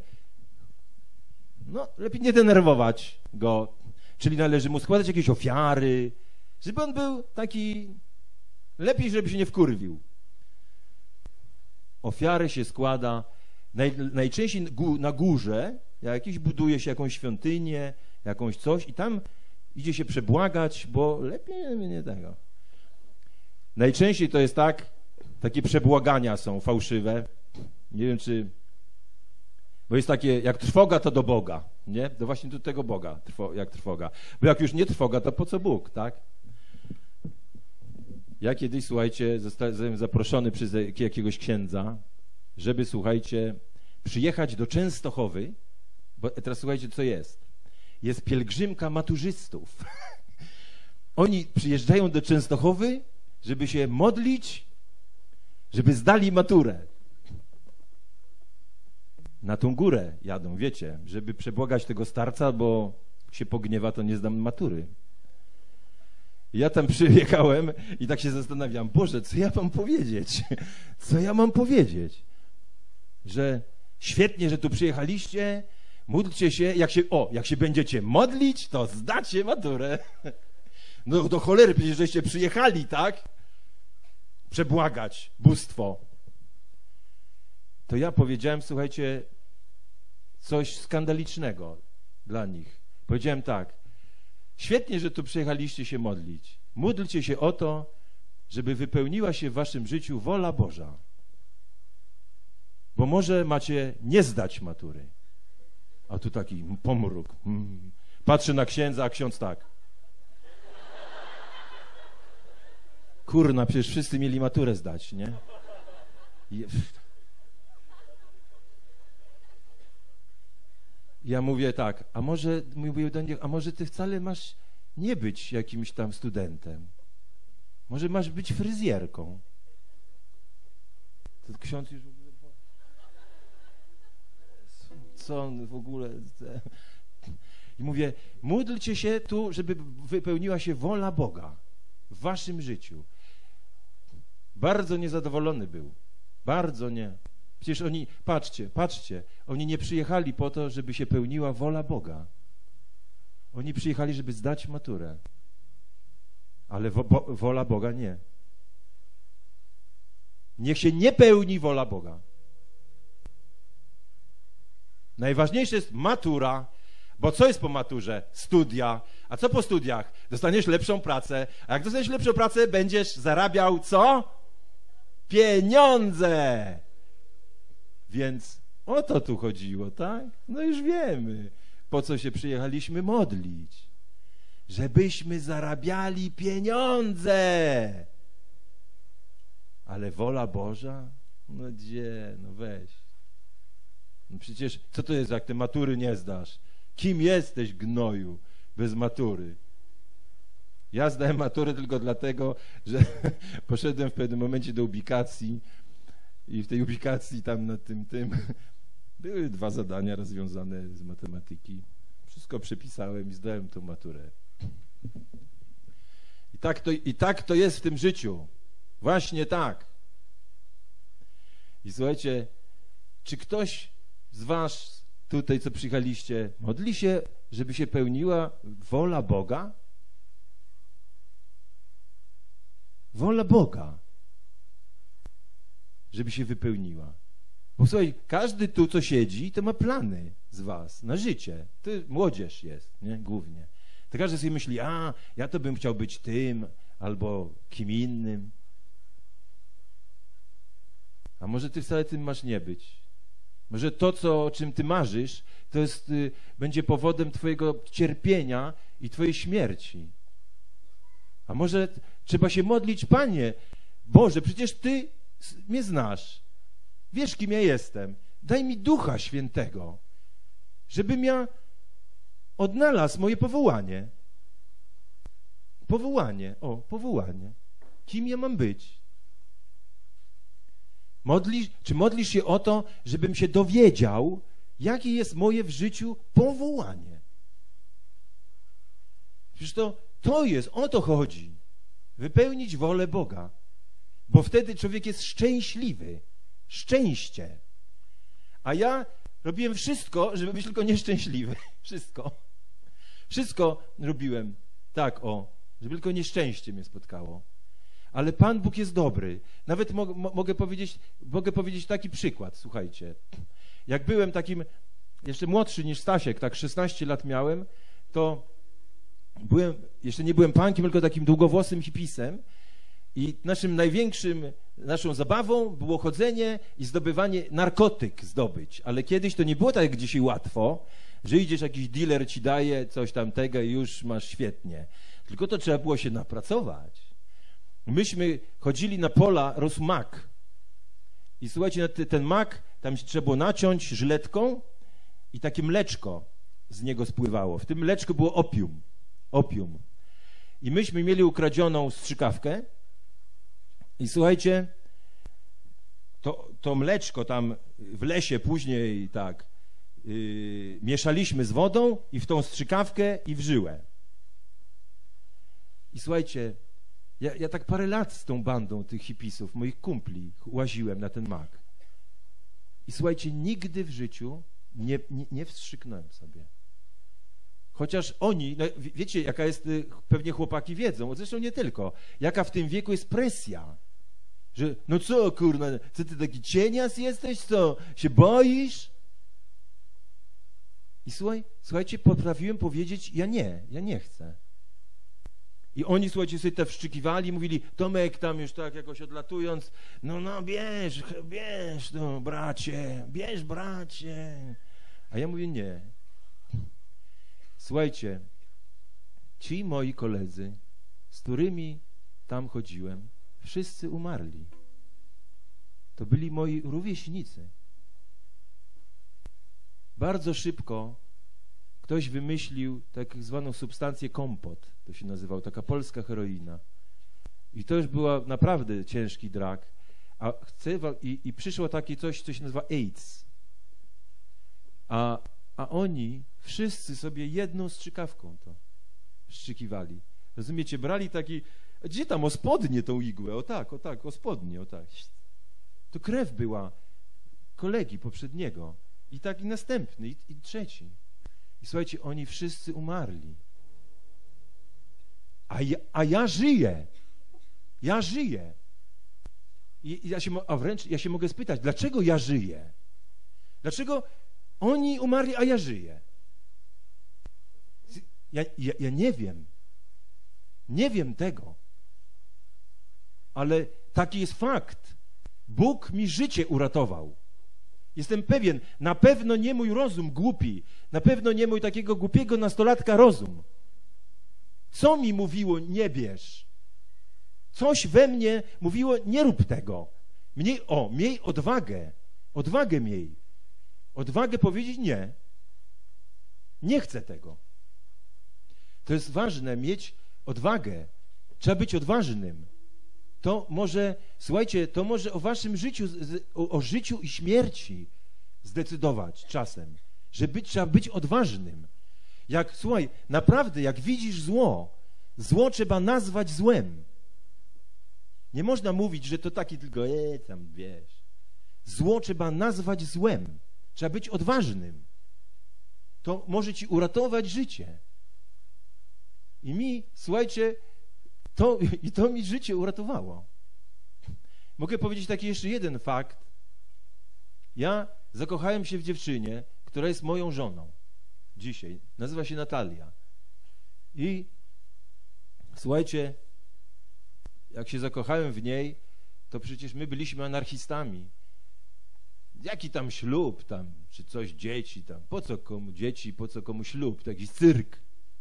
no, lepiej nie denerwować go. Czyli należy mu składać jakieś ofiary, żeby on był taki, lepiej, żeby się nie wkurwił. Ofiary się składa naj, najczęściej na górze, jak jakiś buduje się jakąś świątynię, jakąś coś i tam idzie się przebłagać, bo lepiej nie tego. Najczęściej to jest tak, takie przebłagania są fałszywe. Nie wiem, czy... Bo jest takie, jak trwoga, to do Boga, nie? To właśnie do tego Boga, trwo, jak trwoga. Bo jak już nie trwoga, to po co Bóg, tak? Ja kiedyś, słuchajcie, zostałem zaproszony przez jakiegoś księdza, żeby, słuchajcie, przyjechać do Częstochowy, bo teraz słuchajcie, co jest. Jest pielgrzymka maturzystów. Oni przyjeżdżają do Częstochowy, żeby się modlić, żeby zdali maturę. Na tą górę jadą, wiecie, żeby przebłagać tego starca, bo się pogniewa, to nie zdam matury. Ja tam przyjechałem i tak się zastanawiam, Boże, co ja mam powiedzieć? Co ja mam powiedzieć? Że świetnie, że tu przyjechaliście, módlcie się, jak się, o, jak się będziecie modlić, to zdacie maturę. No do cholery, przecież żeście przyjechali, tak? Przebłagać bóstwo. To ja powiedziałem, słuchajcie, coś skandalicznego dla nich. Powiedziałem tak, Świetnie, że tu przyjechaliście się modlić. Módlcie się o to, żeby wypełniła się w waszym życiu wola Boża. Bo może macie nie zdać matury. A tu taki pomruk. Hmm. Patrzy na księdza, a ksiądz tak. Kurna, przecież wszyscy mieli maturę zdać, nie? I... Ja mówię tak, a może, mówię do niego, a może ty wcale masz nie być jakimś tam studentem. Może masz być fryzjerką. To ksiądz już w ogóle... Co on w ogóle... I mówię, módlcie się tu, żeby wypełniła się wola Boga w waszym życiu. Bardzo niezadowolony był. Bardzo nie. Przecież oni, patrzcie, patrzcie, oni nie przyjechali po to, żeby się pełniła wola Boga. Oni przyjechali, żeby zdać maturę. Ale wo, bo, wola Boga nie. Niech się nie pełni wola Boga. Najważniejsze jest matura, bo co jest po maturze? Studia. A co po studiach? Dostaniesz lepszą pracę. A jak dostaniesz lepszą pracę, będziesz zarabiał co? Pieniądze! Więc o to tu chodziło, tak? No już wiemy, po co się przyjechaliśmy modlić. Żebyśmy zarabiali pieniądze. Ale wola Boża? No gdzie? No weź. No przecież co to jest, jak ty matury nie zdasz? Kim jesteś, gnoju, bez matury? Ja zdałem maturę tylko dlatego, że poszedłem w pewnym momencie do ubikacji i w tej ubikacji tam na tym, tym były dwa zadania rozwiązane z matematyki. Wszystko przepisałem i zdałem tą maturę. I tak to, i tak to jest w tym życiu. Właśnie tak. I słuchajcie, czy ktoś z was tutaj, co przyjechaliście, modli się, żeby się pełniła wola Boga? Wola Boga. Żeby się wypełniła. Bo słuchaj, każdy tu, co siedzi, to ma plany z was na życie. To młodzież jest, nie? Głównie. To każdy sobie myśli, a, ja to bym chciał być tym, albo kim innym. A może ty wcale tym masz nie być. Może to, co, o czym ty marzysz, to jest, y, będzie powodem twojego cierpienia i twojej śmierci. A może trzeba się modlić, Panie, Boże, przecież Ty mnie znasz. Wiesz, kim ja jestem. Daj mi Ducha Świętego, żebym ja odnalazł moje powołanie. Powołanie, o, powołanie. Kim ja mam być? Modlisz, czy modlisz się o to, żebym się dowiedział, jakie jest moje w życiu powołanie? Przecież to, to jest, o to chodzi. Wypełnić wolę Boga. Bo wtedy człowiek jest szczęśliwy. Szczęście. A ja robiłem wszystko, żeby być tylko nieszczęśliwy. Wszystko. Wszystko robiłem tak, o, żeby tylko nieszczęście mnie spotkało. Ale Pan Bóg jest dobry. Nawet mo mo mogę powiedzieć, mogę powiedzieć taki przykład, słuchajcie. Jak byłem takim, jeszcze młodszy niż Stasiek, tak szesnaście lat miałem, to byłem, jeszcze nie byłem punkiem, tylko takim długowłosym hipisem i naszym największym, naszą zabawą było chodzenie i zdobywanie, narkotyk zdobyć. Ale kiedyś to nie było tak jak dzisiaj łatwo, że idziesz, jakiś dealer ci daje coś tamtego i już masz świetnie. Tylko to trzeba było się napracować. Myśmy chodzili na pola, rósł mak. I słuchajcie, ten mak, tam trzeba było naciąć żyletką i takie mleczko z niego spływało. W tym mleczku było opium. Opium. I myśmy mieli ukradzioną strzykawkę i słuchajcie, to, to mleczko tam w lesie później tak yy, mieszaliśmy z wodą i w tą strzykawkę i w żyłę. I słuchajcie, ja, ja tak parę lat z tą bandą tych hipisów, moich kumpli, łaziłem na ten mak. I słuchajcie, nigdy w życiu nie, nie, nie wstrzyknąłem sobie. Chociaż oni, no wiecie, jaka jest, pewnie chłopaki wiedzą, zresztą nie tylko, jaka w tym wieku jest presja. Że, no co, kurna, co ty taki cienias jesteś, co, się boisz? I słuchaj, słuchajcie, potrafiłem powiedzieć, ja nie, ja nie chcę. I oni, słuchajcie, sobie te wszczykiwali, mówili, Tomek tam już tak jakoś odlatując, no, no, bierz, bierz, no, bracie, bierz, bracie. A ja mówię, nie. Słuchajcie, ci moi koledzy, z którymi tam chodziłem, wszyscy umarli. To byli moi rówieśnicy. Bardzo szybko ktoś wymyślił tak zwaną substancję kompot, to się nazywał, taka polska heroina. I to już była naprawdę ciężki drak. A chcę, i, i przyszło takie coś, co się nazywa AIDS. A, a oni wszyscy sobie jedną strzykawką to szczykiwali. Rozumiecie, brali taki, gdzie tam, o spodnie tą igłę, o tak, o tak, o spodnie, o tak. To krew była kolegi poprzedniego i tak i następny, i, i trzeci. I słuchajcie, oni wszyscy umarli. A ja, a ja żyję. Ja żyję. I, i ja się, a wręcz ja się mogę spytać, dlaczego ja żyję? Dlaczego oni umarli, a ja żyję? Ja, ja, ja nie wiem. Nie wiem tego. Ale taki jest fakt. Bóg mi życie uratował. Jestem pewien, na pewno nie mój rozum głupi, na pewno nie mój takiego głupiego nastolatka rozum. Co mi mówiło, nie bierz? Coś we mnie mówiło, nie rób tego. Miej, o, miej odwagę, odwagę miej. Odwagę powiedzieć nie. Nie chcę tego. To jest ważne, mieć odwagę. Trzeba być odważnym. To może, słuchajcie, to może o waszym życiu, o, o życiu i śmierci zdecydować czasem, że być, trzeba być odważnym. Jak, słuchaj, naprawdę, jak widzisz zło, zło trzeba nazwać złem. Nie można mówić, że to taki tylko, e, tam, wiesz. Zło trzeba nazwać złem. Trzeba być odważnym. To może ci uratować życie. I mi, słuchajcie, To, I to mi życie uratowało. Mogę powiedzieć taki jeszcze jeden fakt. Ja zakochałem się w dziewczynie, która jest moją żoną dzisiaj. Nazywa się Natalia. I słuchajcie, jak się zakochałem w niej, to przecież my byliśmy anarchistami. Jaki tam ślub tam, czy coś, dzieci tam. Po co komu dzieci, po co komu ślub? To jakiś cyrk.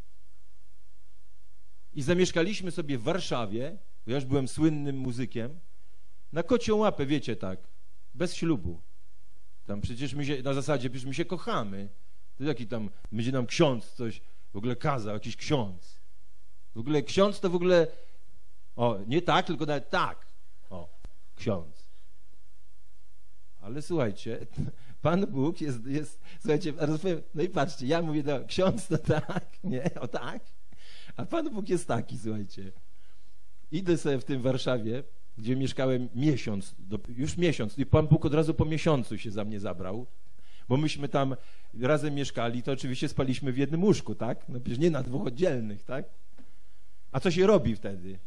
I zamieszkaliśmy sobie w Warszawie, bo ja już byłem słynnym muzykiem, na kocią łapę, wiecie, tak, bez ślubu. Tam przecież my się, na zasadzie, przecież my się kochamy. To jaki tam, będzie nam ksiądz coś w ogóle kazał, jakiś ksiądz. W ogóle ksiądz to w ogóle, o, nie tak, tylko nawet tak. O, ksiądz. Ale słuchajcie, Pan Bóg jest, jest słuchajcie, no i patrzcie, ja mówię, no, ksiądz to tak, nie, o tak. A Pan Bóg jest taki, słuchajcie. Idę sobie w tym Warszawie, gdzie mieszkałem miesiąc, już miesiąc, i Pan Bóg od razu po miesiącu się za mnie zabrał, bo myśmy tam razem mieszkali, to oczywiście spaliśmy w jednym łóżku, tak? No przecież nie na dwóch oddzielnych, tak? A co się robi wtedy?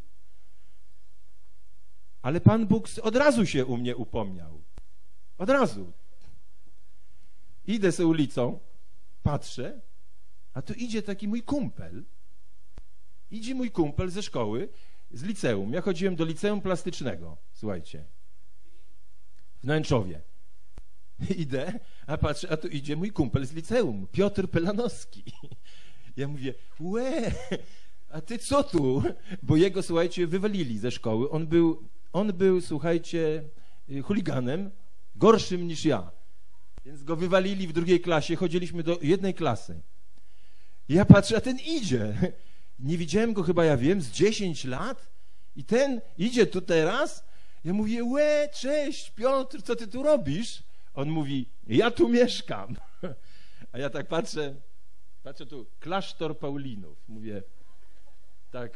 Ale Pan Bóg od razu się u mnie upomniał. Od razu. Idę sobie ulicą, patrzę, a tu idzie taki mój kumpel. Idzie mój kumpel ze szkoły, z liceum. Ja chodziłem do liceum plastycznego, słuchajcie, w Nęczowie. Idę, a patrzę, a tu idzie mój kumpel z liceum, Piotr Pelanowski. Ja mówię, łe, a ty co tu? Bo jego, słuchajcie, wywalili ze szkoły. On był, on był, słuchajcie, chuliganem, gorszym niż ja. Więc go wywalili w drugiej klasie, chodziliśmy do jednej klasy. Ja patrzę, a ten idzie. Nie widziałem go chyba, ja wiem, z dziesięć lat i ten idzie tu teraz. Ja mówię, łe, cześć Piotr, co ty tu robisz? On mówi, ja tu mieszkam. A ja tak patrzę, patrzę tu, klasztor Paulinów. Mówię, tak,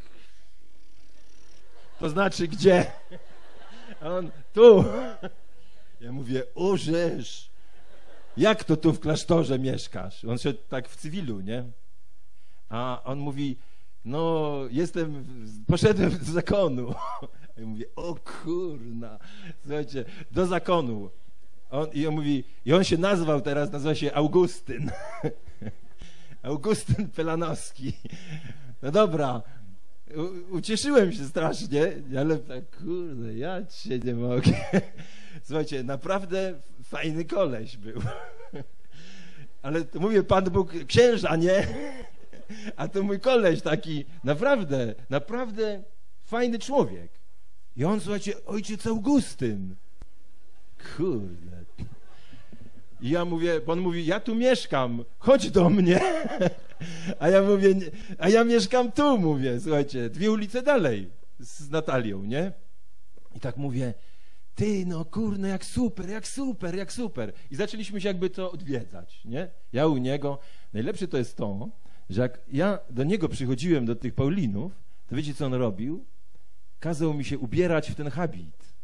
to znaczy gdzie? A on, tu. Ja mówię, orzesz, jak to tu w klasztorze mieszkasz? On szedł tak w cywilu, nie? A on mówi, no jestem, poszedłem do zakonu. A ja mówię, o kurna, słuchajcie, do zakonu. On, I on mówi, i on się nazwał teraz, nazywa się Augustyn. Augustyn Pelanowski. No dobra, u, ucieszyłem się strasznie, ale tak, kurde, ja cię nie mogę. Słuchajcie, naprawdę fajny koleś był. Ale to mówię, Pan Bóg, księża, nie? A to mój koleś taki, naprawdę, naprawdę fajny człowiek. I on, słuchajcie, ojciec Augustyn. Kurde. I ja mówię, bo on mówi, ja tu mieszkam, chodź do mnie. A ja mówię, a ja mieszkam tu, mówię, słuchajcie, dwie ulice dalej z Natalią, nie? I tak mówię, ty, no kurde, jak super, jak super, jak super. I zaczęliśmy się jakby to odwiedzać, nie? Ja u niego. Najlepsze to jest to, że jak ja do niego przychodziłem, do tych Paulinów, to wiecie, co on robił? Kazał mi się ubierać w ten habit.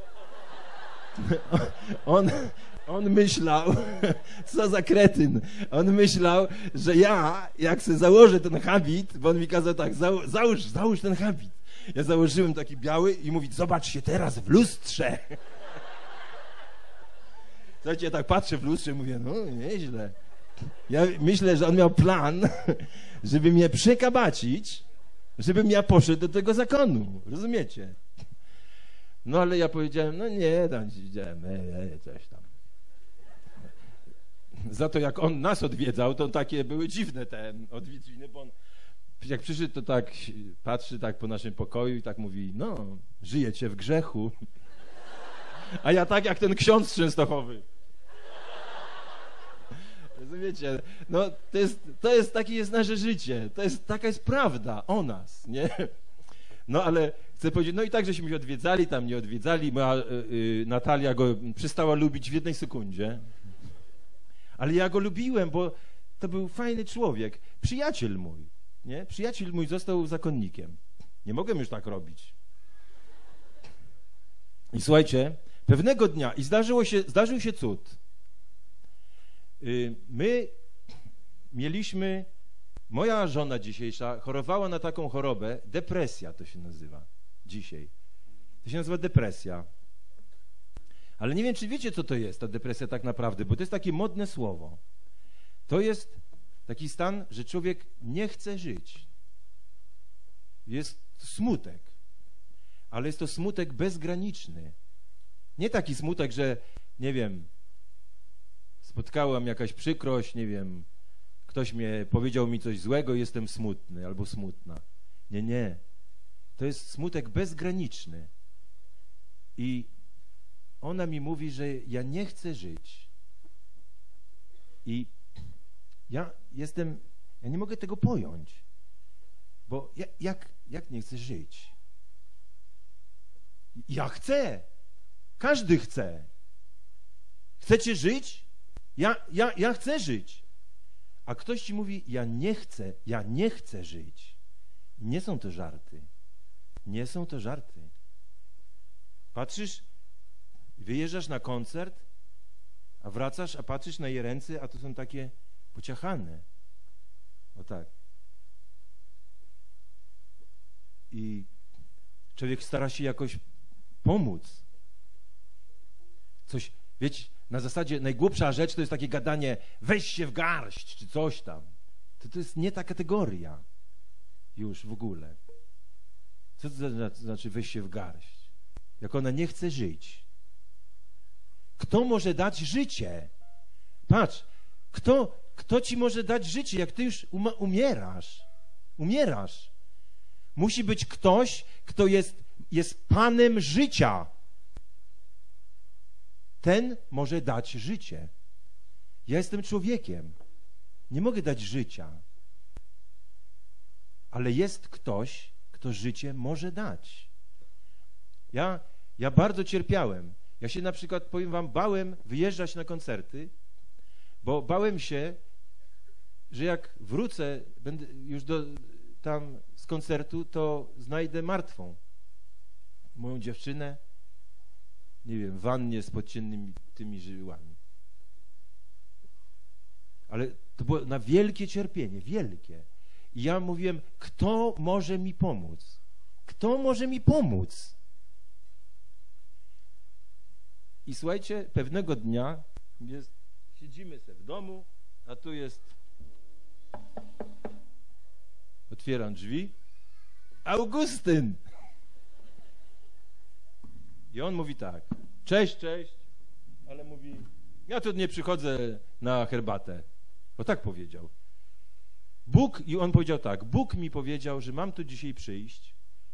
On, on myślał, co za kretyn, on myślał, że ja, jak sobie założę ten habit, bo on mi kazał tak, zał, załóż, załóż ten habit. Ja założyłem taki biały i mówi, zobacz się teraz w lustrze. Słuchajcie, ja tak patrzę w lustrze i mówię, no nieźle. Ja myślę, że on miał plan, żeby mnie przekabacić, żebym ja poszedł do tego zakonu. Rozumiecie? No ale ja powiedziałem, no nie, tam widziałem, e, e, coś tam. Za to jak on nas odwiedzał, to takie były dziwne te odwiedziny, bo on jak przyszedł, to tak patrzy tak po naszym pokoju i tak mówi, no, żyjecie w grzechu. A ja tak jak ten ksiądz częstochowy. Rozumiecie? No, to jest, to jest takie jest nasze życie. To jest, taka jest prawda o nas, nie? No, ale chcę powiedzieć, no i tak, żeśmy się odwiedzali, tam nie odwiedzali. Moja y, y, Natalia go przestała lubić w jednej sekundzie. Ale ja go lubiłem, bo to był fajny człowiek. Przyjaciel mój, nie? Przyjaciel mój został zakonnikiem. Nie mogę już tak robić. I słuchajcie, pewnego dnia, i zdarzyło się, zdarzył się cud. My mieliśmy, moja żona dzisiejsza chorowała na taką chorobę, depresja to się nazywa dzisiaj. To się nazywa depresja. Ale nie wiem, czy wiecie, co to jest ta depresja tak naprawdę, bo to jest takie modne słowo. To jest taki stan, że człowiek nie chce żyć. Jest smutek, ale jest to smutek bezgraniczny. Nie taki smutek, że nie wiem, spotkała mnie jakaś przykrość, nie wiem, ktoś mnie powiedział mi coś złego, jestem smutny albo smutna. Nie, nie. To jest smutek bezgraniczny. I ona mi mówi, że ja nie chcę żyć. I ja jestem, ja nie mogę tego pojąć. Bo ja, jak, jak nie chcę żyć? Ja chcę. Każdy chce. Chcecie żyć? Ja, ja, ja chcę żyć. A ktoś ci mówi, ja nie chcę, ja nie chcę żyć. Nie są to żarty. Nie są to żarty. Patrzysz, wyjeżdżasz na koncert, a wracasz, a patrzysz na jej ręce, a to są takie pociachane. O tak. I człowiek stara się jakoś pomóc. Coś, wiecie, na zasadzie najgłupsza rzecz to jest takie gadanie, weź się w garść, czy coś tam. To, to jest nie ta kategoria już w ogóle. Co to znaczy weź się w garść? Jak ona nie chce żyć. Kto może dać życie? Patrz, kto, kto ci może dać życie, jak ty już um, umierasz? Umierasz. Musi być ktoś, kto jest, jest Panem życia. Ten może dać życie. Ja jestem człowiekiem. Nie mogę dać życia. Ale jest ktoś, kto życie może dać. Ja, ja bardzo cierpiałem. Ja się na przykład, powiem wam, bałem wyjeżdżać na koncerty, bo bałem się, że jak wrócę będę już do, tam z koncertu, to znajdę martwą moją dziewczynę, nie wiem, w wannie z podciennymi tymi żyłami. Ale to było na wielkie cierpienie, wielkie. I ja mówiłem, kto może mi pomóc? Kto może mi pomóc? I słuchajcie, pewnego dnia jest, siedzimy sobie w domu, a tu jest, otwieram drzwi, Augustyn. I on mówi tak, cześć, cześć, ale mówi, ja tu nie przychodzę na herbatę. Bo tak powiedział. Bóg, i on powiedział tak, Bóg mi powiedział, że mam tu dzisiaj przyjść,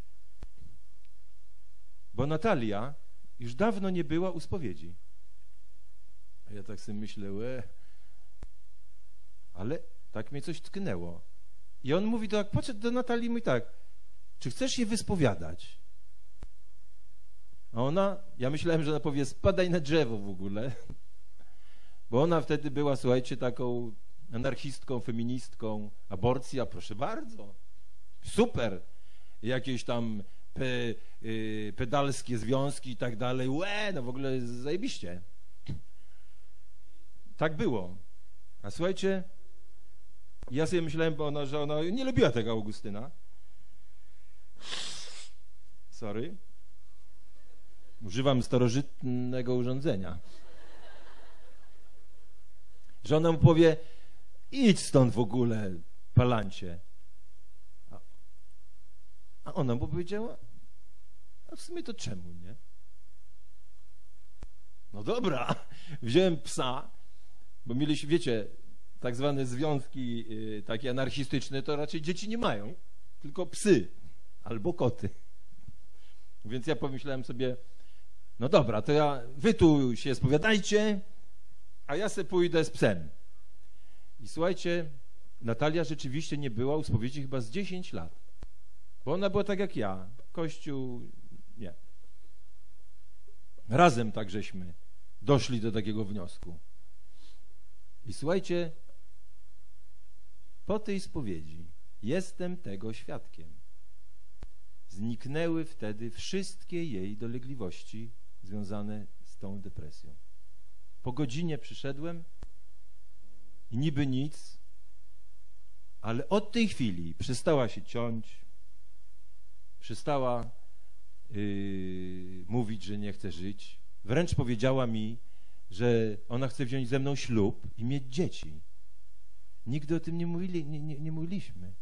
bo Natalia już dawno nie była u spowiedzi. A ja tak sobie myślę, łe, ale tak mnie coś tknęło. I on mówi tak, podszedł do Natalii i mówi tak, czy chcesz się wyspowiadać? A ona, ja myślałem, że ona powie, spadaj na drzewo w ogóle. Bo ona wtedy była, słuchajcie, taką anarchistką, feministką. Aborcja, proszę bardzo. Super. Jakieś tam pe, y, pedalskie związki i tak dalej. Łe, no w ogóle zajebiście. Tak było. A słuchajcie, ja sobie myślałem, bo ona, że ona nie lubiła tego Augustyna. Sorry. Używam starożytnego urządzenia. Że ona mu powie, idź stąd w ogóle, palancie. A, a ona mu powiedziała, a w sumie to czemu, nie? No dobra, wziąłem psa, bo mieliśmy, wiecie, tak zwane związki y, takie anarchistyczne, to raczej dzieci nie mają, tylko psy albo koty. Więc ja pomyślałem sobie, no dobra, to ja, wy tu się spowiadajcie, a ja se pójdę z psem. I słuchajcie, Natalia rzeczywiście nie była u spowiedzi chyba z dziesięć lat. Bo ona była tak jak ja. Kościół, nie. Razem tak żeśmy doszli do takiego wniosku. I słuchajcie, po tej spowiedzi jestem tego świadkiem. Zniknęły wtedy wszystkie jej dolegliwości związane z tą depresją. Po godzinie przyszedłem i niby nic, ale od tej chwili przestała się ciąć, przestała yy, mówić, że nie chce żyć. Wręcz powiedziała mi, że ona chce wziąć ze mną ślub i mieć dzieci. Nigdy o tym nie, mówili, nie, nie, nie mówiliśmy.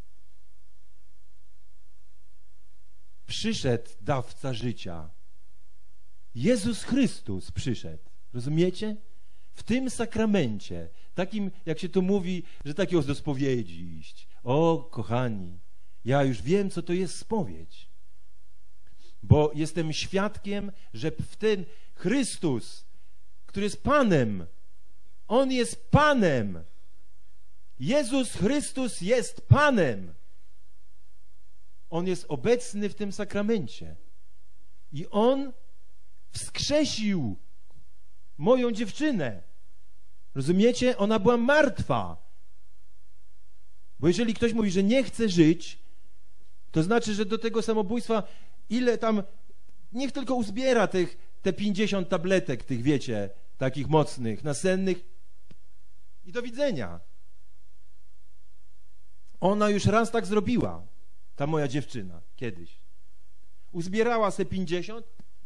Przyszedł dawca życia. Jezus Chrystus przyszedł. Rozumiecie? W tym sakramencie, takim, jak się to mówi, że takiego do spowiedzi iść. O, kochani, ja już wiem, co to jest spowiedź. Bo jestem świadkiem, że w ten Chrystus, który jest Panem, On jest Panem. Jezus Chrystus jest Panem. On jest obecny w tym sakramencie. I On wskrzesił moją dziewczynę. Rozumiecie? Ona była martwa. Bo jeżeli ktoś mówi, że nie chce żyć, to znaczy, że do tego samobójstwa ile tam, niech tylko uzbiera tych, te pięćdziesiąt tabletek, tych wiecie, takich mocnych, nasennych i do widzenia. Ona już raz tak zrobiła, ta moja dziewczyna, kiedyś. Uzbierała se pięćdziesiąt,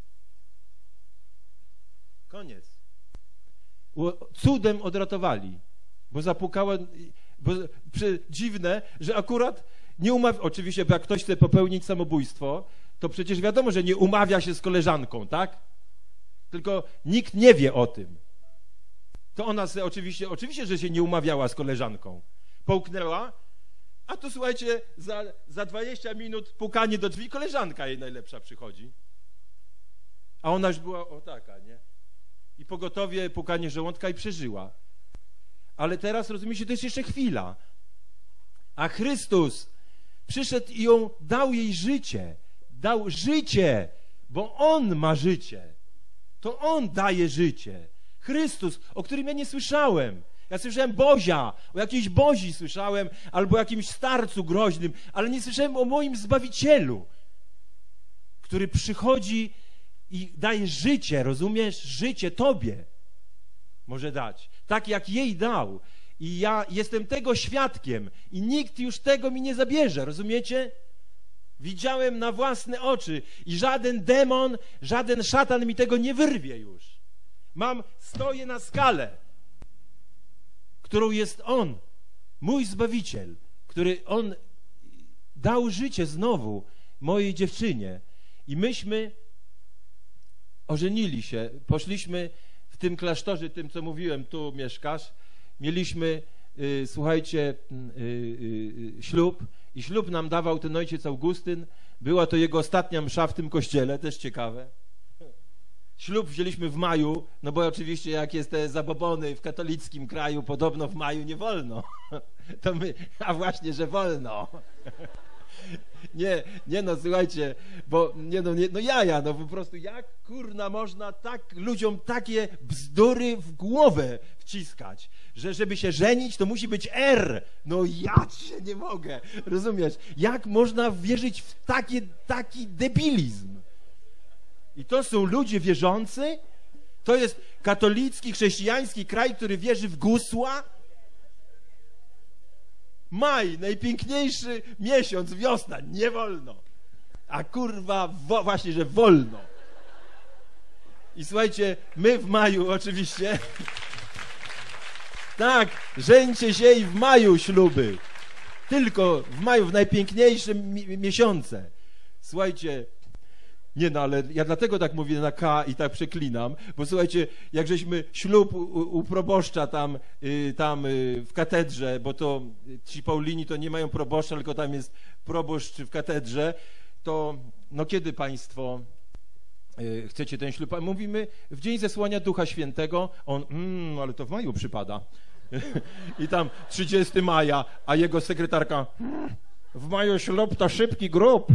koniec. Cudem odratowali, bo zapukała, bo przy, dziwne, że akurat nie umawia, oczywiście, bo jak ktoś chce popełnić samobójstwo, to przecież wiadomo, że nie umawia się z koleżanką, tak? Tylko nikt nie wie o tym. To ona se oczywiście, oczywiście, że się nie umawiała z koleżanką. Połknęła, a tu słuchajcie, za, za dwadzieścia minut pukanie do drzwi, koleżanka jej najlepsza przychodzi. A ona już była o taka, nie? I pogotowie, pukanie żołądka i przeżyła. Ale teraz, rozumiecie, to jest jeszcze chwila. A Chrystus przyszedł i ją dał jej życie. Dał życie, bo On ma życie. To On daje życie. Chrystus, o którym ja nie słyszałem. Ja słyszałem Bozia, o jakiejś Bozi słyszałem, albo o jakimś starcu groźnym, ale nie słyszałem o moim Zbawicielu, który przychodzi i daje życie, rozumiesz? Życie Tobie może dać. Tak jak jej dał. I ja jestem tego świadkiem i nikt już tego mi nie zabierze, rozumiecie? Widziałem na własne oczy i żaden demon, żaden szatan mi tego nie wyrwie już. Mam, stoję na skalę, którą jest On, mój Zbawiciel, który On dał życie znowu mojej dziewczynie. I myśmy ożenili się, poszliśmy w tym klasztorze, tym co mówiłem, tu mieszkasz, mieliśmy, y, słuchajcie, y, y, y, ślub i ślub nam dawał ten ojciec Augustyn. Była to jego ostatnia msza w tym kościele, też ciekawe. Ślub wzięliśmy w maju, no bo oczywiście jak jest te zabobony w katolickim kraju, podobno w maju nie wolno. To my, a właśnie, że wolno. Nie, nie no, słuchajcie, bo nie no, nie, no jaja, no po prostu jak kurna można tak ludziom takie bzdury w głowę wciskać, że żeby się żenić, to musi być R. No ja się nie mogę, rozumiesz? Jak można wierzyć w taki, taki debilizm? I to są ludzie wierzący? To jest katolicki, chrześcijański kraj, który wierzy w gusła? Maj, najpiękniejszy miesiąc, wiosna, nie wolno. A kurwa, wo, właśnie, że wolno. I słuchajcie, my w maju oczywiście. Tak, żeńcie się i w maju śluby. Tylko w maju, w najpiękniejszym mi miesiące. Słuchajcie, nie no, ale ja dlatego tak mówię na K i tak przeklinam, bo słuchajcie, jak żeśmy ślub u, u proboszcza tam, y, tam y, w katedrze, bo to ci Paulini to nie mają proboszcza, tylko tam jest proboszcz w katedrze, to no kiedy państwo y, chcecie ten ślub? A mówimy w dzień zesłania Ducha Świętego, on, mm, ale to w maju przypada. I tam trzydziestego maja, a jego sekretarka, mm, w maju ślub to szybki grób.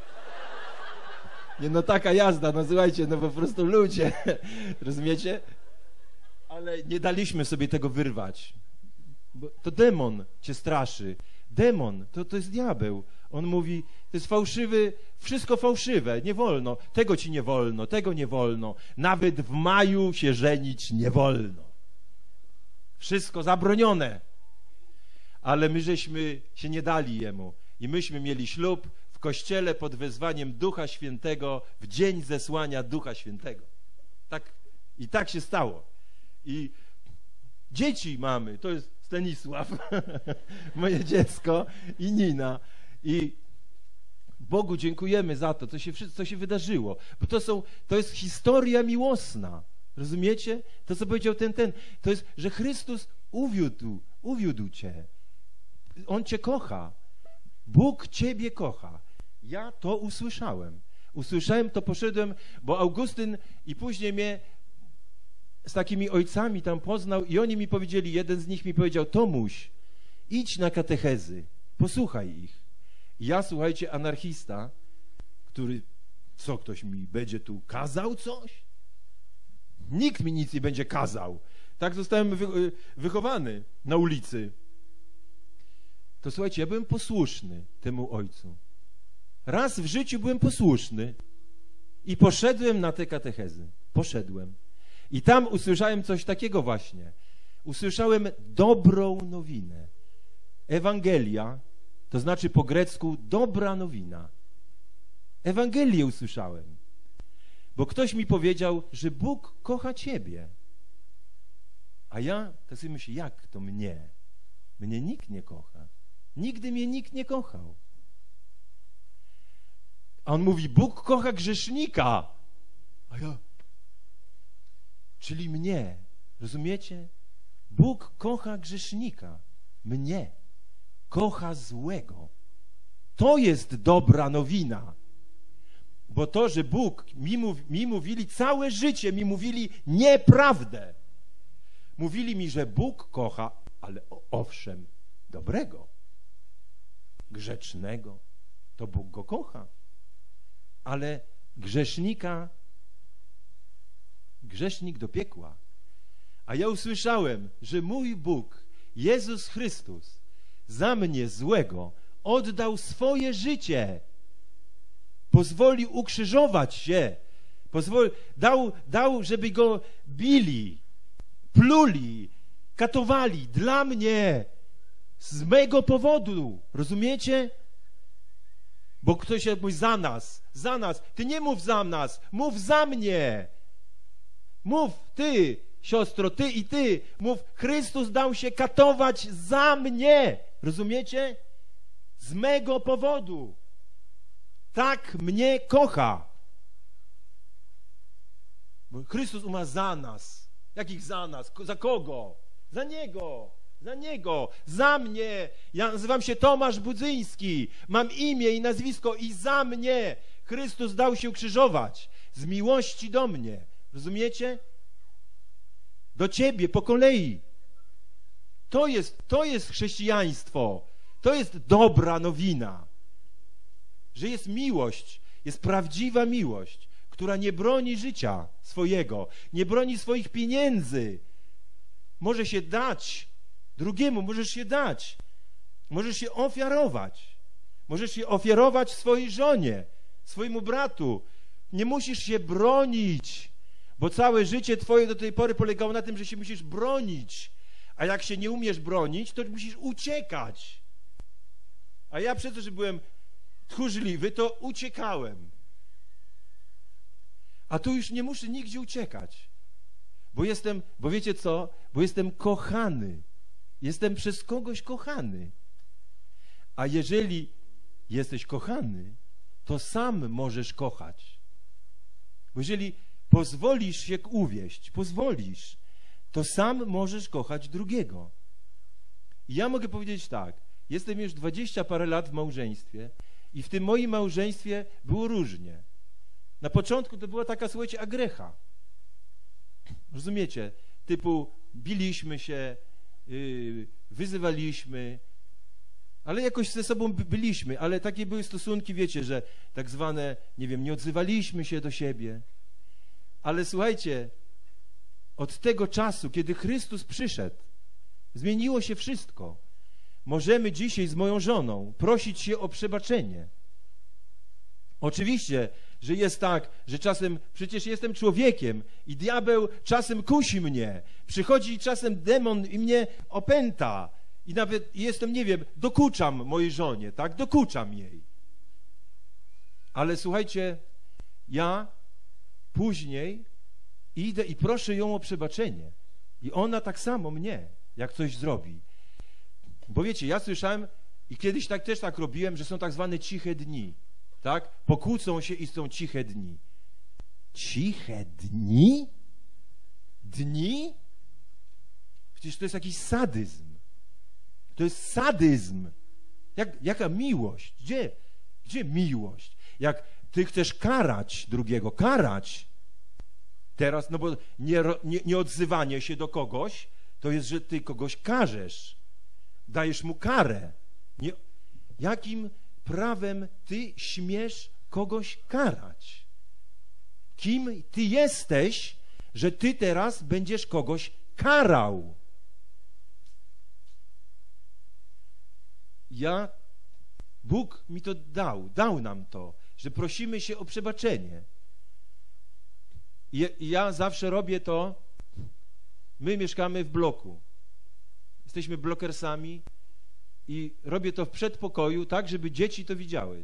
Nie, no taka jazda, no słuchajcie, no po prostu ludzie, rozumiecie? Ale nie daliśmy sobie tego wyrwać. Bo to demon cię straszy. Demon, to, to jest diabeł. On mówi, to jest fałszywy, wszystko fałszywe, nie wolno. Tego ci nie wolno, tego nie wolno. Nawet w maju się żenić nie wolno. Wszystko zabronione. Ale my żeśmy się nie dali jemu. I myśmy mieli ślub w kościele pod wezwaniem Ducha Świętego w dzień zesłania Ducha Świętego. Tak, i tak się stało. I dzieci mamy, to jest Stanisław, moje dziecko, i Nina. I Bogu dziękujemy za to, co się, co się wydarzyło. Bo to, są, to jest historia miłosna. Rozumiecie? To, co powiedział ten, ten. To jest, że Chrystus uwiódł, uwiódł cię. On cię kocha. Bóg ciebie kocha. Ja to usłyszałem. Usłyszałem to, poszedłem, bo Augustyn i później mnie z takimi ojcami tam poznał i oni mi powiedzieli, jeden z nich mi powiedział, Tomuś, idź na katechezy, posłuchaj ich. I ja, słuchajcie, anarchista, który, co, ktoś mi będzie tu kazał coś? Nikt mi nic nie będzie kazał. Tak zostałem wy, wychowany na ulicy. To słuchajcie, ja byłem posłuszny temu ojcu. Raz w życiu byłem posłuszny i poszedłem na te katechezy. Poszedłem. I tam usłyszałem coś takiego właśnie. Usłyszałem dobrą nowinę. Ewangelia, to znaczy po grecku dobra nowina. Ewangelię usłyszałem. Bo ktoś mi powiedział, że Bóg kocha ciebie. A ja tak sobie myślę, jak to mnie? Mnie nikt nie kocha. Nigdy mnie nikt nie kochał. A on mówi, Bóg kocha grzesznika. A ja, czyli mnie. Rozumiecie? Bóg kocha grzesznika. Mnie. Kocha złego. To jest dobra nowina. Bo to, że Bóg mi, mów, mi mówili całe życie, mi mówili nieprawdę. Mówili mi, że Bóg kocha, ale owszem, dobrego, grzecznego, to Bóg go kocha. Ale grzesznika, grzesznik do piekła. A ja usłyszałem, że mój Bóg, Jezus Chrystus, za mnie złego oddał swoje życie. Pozwolił ukrzyżować się. Pozwolił, dał, dał, żeby go bili, pluli, katowali dla mnie. Z mego powodu. Rozumiecie? Bo ktoś mówi za nas, za nas. Ty nie mów za nas, mów za mnie. Mów ty, siostro, ty i ty. Mów, Chrystus dał się katować za mnie. Rozumiecie? Z mego powodu. tak mnie kocha. Bo Chrystus umarł za nas. Jakich za nas? Za kogo? Za Niego. Za Niego. Za mnie. Ja nazywam się Tomasz Budzyński. Mam imię i nazwisko i za mnie Chrystus dał się ukrzyżować. Z miłości do mnie. Rozumiecie? Do ciebie po kolei. To jest, to jest chrześcijaństwo. To jest dobra nowina. Że jest miłość. Jest prawdziwa miłość, która nie broni życia swojego, nie broni swoich pieniędzy. Może się dać drugiemu, możesz się dać. Możesz się ofiarować. Możesz się ofiarować swojej żonie, swojemu bratu. Nie musisz się bronić, bo całe życie twoje do tej pory polegało na tym, że się musisz bronić. A jak się nie umiesz bronić, to musisz uciekać. A ja przez to, że byłem tchórzliwy, to uciekałem. A tu już nie muszę nigdzie uciekać. Bo jestem, bo wiecie co? Bo jestem kochany. Jestem przez kogoś kochany. A jeżeli jesteś kochany, to sam możesz kochać. Bo jeżeli pozwolisz się uwieść, pozwolisz, to sam możesz kochać drugiego. I ja mogę powiedzieć tak, jestem już dwadzieścia parę lat w małżeństwie i w tym moim małżeństwie było różnie. Na początku to była taka, słuchajcie, agrecha. Rozumiecie? Typu biliśmy się, yy, wyzywaliśmy, ale jakoś ze sobą byliśmy, ale takie były stosunki, wiecie, że tak zwane, nie wiem, nie odzywaliśmy się do siebie. Ale słuchajcie, od tego czasu, kiedy Chrystus przyszedł, zmieniło się wszystko. Możemy dzisiaj z moją żoną prosić się o przebaczenie. Oczywiście, że jest tak, że czasem, przecież jestem człowiekiem i diabeł czasem kusi mnie. Przychodzi czasem demon i mnie opęta. I nawet jestem, nie wiem, dokuczam mojej żonie, tak? Dokuczam jej. Ale słuchajcie, ja później idę i proszę ją o przebaczenie. I ona tak samo mnie, jak coś zrobi. Bo wiecie, ja słyszałem i kiedyś tak też tak robiłem, że są tak zwane ciche dni. Tak? Pokłócą się i są ciche dni. Ciche dni? Dni? Przecież to jest jakiś sadyzm. To jest sadyzm. Jak, jaka miłość? Gdzie? Gdzie miłość? Jak ty chcesz karać drugiego, karać teraz, no bo nie, nie, nie odzywanie się do kogoś, to jest, że ty kogoś karzesz. Dajesz mu karę. Nie, jakim prawem ty śmiesz kogoś karać? Kim ty jesteś, że ty teraz będziesz kogoś karał? Ja, Bóg mi to dał, dał nam to, że prosimy się o przebaczenie. I ja zawsze robię to, my mieszkamy w bloku. Jesteśmy blokersami i robię to w przedpokoju, tak, żeby dzieci to widziały.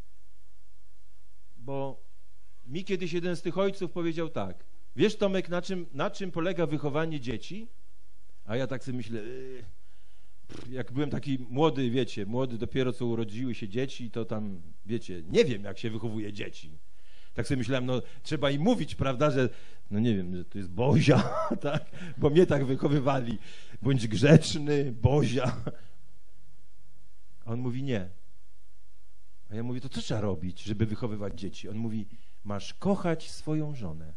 Bo mi kiedyś jeden z tych ojców powiedział tak: wiesz, Tomek, na czym, na czym polega wychowanie dzieci? A ja tak sobie myślę, yy, jak byłem taki młody, wiecie, młody, dopiero co urodziły się dzieci, to tam, wiecie, nie wiem, jak się wychowuje dzieci. Tak sobie myślałem, no trzeba im mówić, prawda, że, no nie wiem, że to jest Bozia, tak, bo mnie tak wychowywali. Bądź grzeczny, Bozia. A on mówi nie. A ja mówię, to co trzeba robić, żeby wychowywać dzieci? On mówi, masz kochać swoją żonę.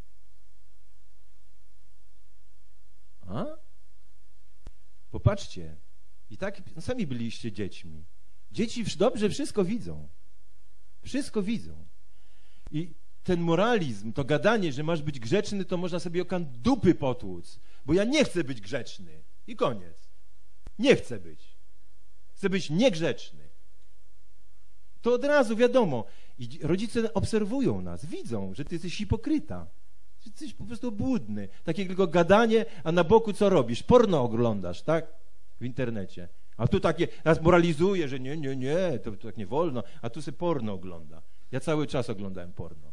A? Popatrzcie, i tak sami byliście dziećmi. Dzieci dobrze wszystko widzą. Wszystko widzą. I ten moralizm, to gadanie, że masz być grzeczny, to można sobie okan dupy potłuc, bo ja nie chcę być grzeczny. I koniec. Nie chcę być. Chcę być niegrzeczny. To od razu wiadomo. I rodzice obserwują nas, widzą, że ty jesteś hipokryta. Że ty jesteś po prostu obłudny. Takie tylko gadanie, a na boku co robisz? Porno oglądasz, tak? W internecie. A tu takie, raz moralizuje, że nie, nie, nie, to, to tak nie wolno, a tu sobie porno ogląda. Ja cały czas oglądałem porno.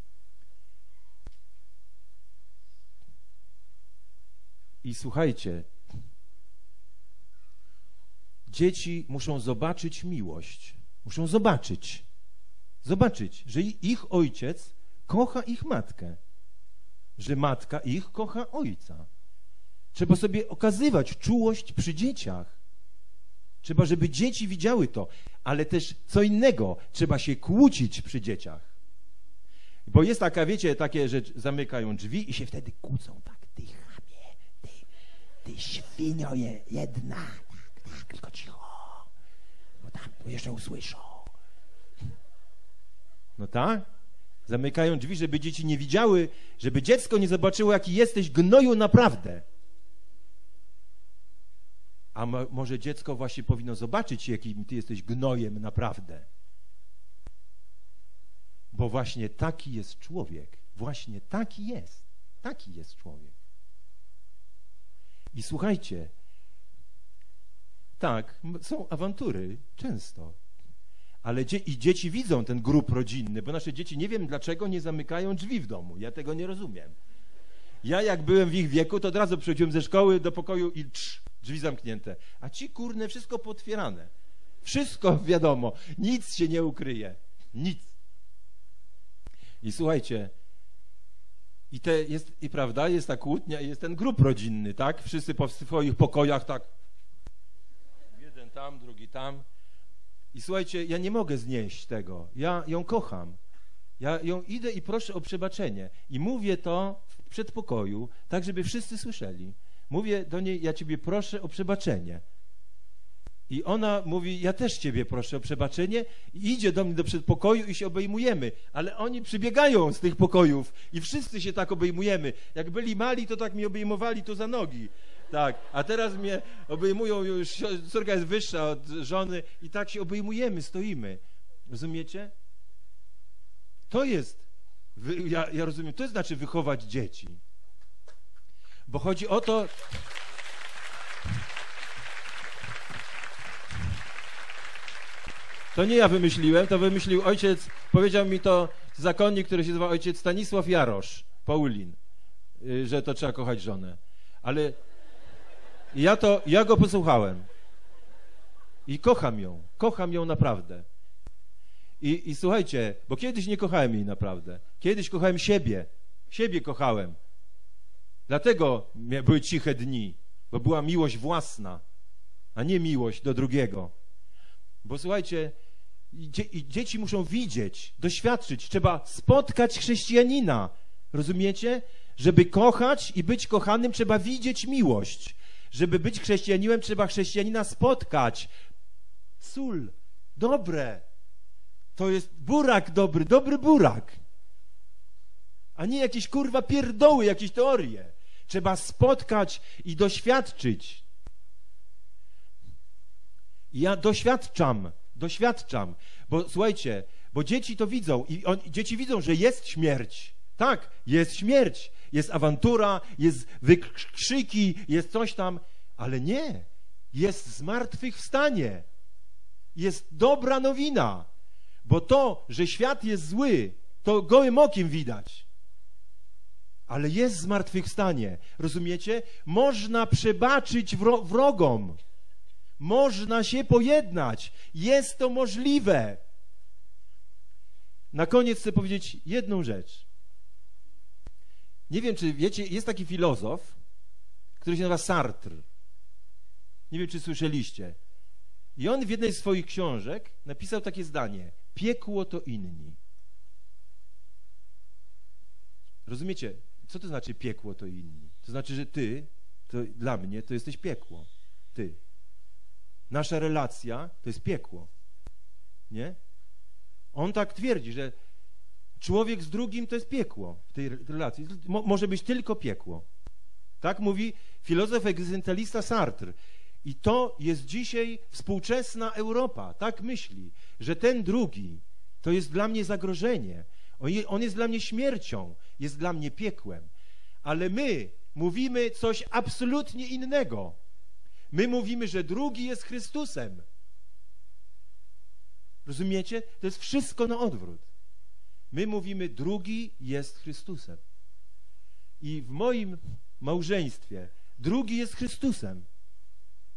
I słuchajcie, dzieci muszą zobaczyć miłość. Muszą zobaczyć. zobaczyć, że ich ojciec kocha ich matkę, że matka ich kocha ojca. Trzeba sobie okazywać czułość przy dzieciach. Trzeba, żeby dzieci widziały to, ale też co innego, trzeba się kłócić przy dzieciach. Bo jest taka, wiecie, takie, że zamykają drzwi i się wtedy kłócą, tak, ty chamie, ty, ty świnio je, jedna, tak, tak, tylko cicho, bo tam jeszcze usłyszą. No tak? Zamykają drzwi, żeby dzieci nie widziały, żeby dziecko nie zobaczyło, jaki jesteś gnoju naprawdę. A mo może dziecko właśnie powinno zobaczyć, jakim ty jesteś gnojem naprawdę. Bo właśnie taki jest człowiek. Właśnie taki jest. Taki jest człowiek. I słuchajcie, tak, są awantury, często. Ale dzie i dzieci widzą ten grób rodzinny, bo nasze dzieci nie wiem dlaczego nie zamykają drzwi w domu. Ja tego nie rozumiem. Ja jak byłem w ich wieku, to od razu przychodziłem ze szkoły do pokoju i trz, drzwi zamknięte. A ci kurne wszystko pootwierane. Wszystko wiadomo. Nic się nie ukryje. Nic. I słuchajcie, i, te jest, i prawda, jest ta kłótnia, jest ten grób rodzinny, tak? Wszyscy po swoich pokojach tak. Jeden tam, drugi tam. I słuchajcie, ja nie mogę znieść tego. Ja ją kocham. Ja ją idę i proszę o przebaczenie. I mówię to w przedpokoju, tak żeby wszyscy słyszeli. Mówię do niej, ja ciebie proszę o przebaczenie. I ona mówi, ja też ciebie proszę o przebaczenie. I idzie do mnie do przedpokoju i się obejmujemy. Ale oni przybiegają z tych pokojów i wszyscy się tak obejmujemy. Jak byli mali, to tak mnie obejmowali tu za nogi. Tak, a teraz mnie obejmują już, córka jest wyższa od żony i tak się obejmujemy, stoimy. Rozumiecie? To jest, ja, ja rozumiem, to znaczy wychować dzieci. Bo chodzi o to... To nie ja wymyśliłem, to wymyślił ojciec, powiedział mi to zakonnik, który się nazywa ojciec Stanisław Jarosz, Paulin, że to trzeba kochać żonę. Ale ja to, ja go posłuchałem i kocham ją, kocham ją naprawdę. I, i słuchajcie, bo kiedyś nie kochałem jej naprawdę. Kiedyś kochałem siebie, siebie kochałem. Dlatego były ciche dni, bo była miłość własna, a nie miłość do drugiego. Bo słuchajcie, i, dzie i dzieci muszą widzieć, doświadczyć. Trzeba spotkać chrześcijanina. Rozumiecie? Żeby kochać i być kochanym, trzeba widzieć miłość. Żeby być chrześcijaninem, trzeba chrześcijanina spotkać. Sól, dobre. To jest burak dobry, dobry burak. A nie jakieś kurwa pierdoły, jakieś teorie. Trzeba spotkać i doświadczyć. I ja doświadczam, doświadczam. Bo słuchajcie, bo dzieci to widzą i on, dzieci widzą, że jest śmierć. Tak, jest śmierć, jest awantura, jest wykrzyki, jest coś tam, ale nie. Jest zmartwychwstanie. Jest dobra nowina. Bo to, że świat jest zły, to gołym okiem widać. Ale jest zmartwychwstanie. Rozumiecie? Można przebaczyć wro wrogom. Można się pojednać. Jest to możliwe. Na koniec chcę powiedzieć jedną rzecz. Nie wiem, czy wiecie, jest taki filozof, który się nazywa Sartre. Nie wiem, czy słyszeliście. I on w jednej z swoich książek napisał takie zdanie. Piekło to inni. Rozumiecie? Co to znaczy piekło to inni? To znaczy, że ty, to dla mnie, to jesteś piekło. Ty. Nasza relacja to jest piekło. Nie? On tak twierdzi, że człowiek z drugim to jest piekło w tej relacji. Mo może być tylko piekło. Tak mówi filozof egzystencjalista Sartre. I to jest dzisiaj współczesna Europa. Tak myśli, że ten drugi to jest dla mnie zagrożenie. On jest dla mnie śmiercią, jest dla mnie piekłem. Ale my mówimy coś absolutnie innego. My mówimy, że drugi jest Chrystusem. Rozumiecie? To jest wszystko na odwrót. My mówimy, drugi jest Chrystusem. I w moim małżeństwie drugi jest Chrystusem.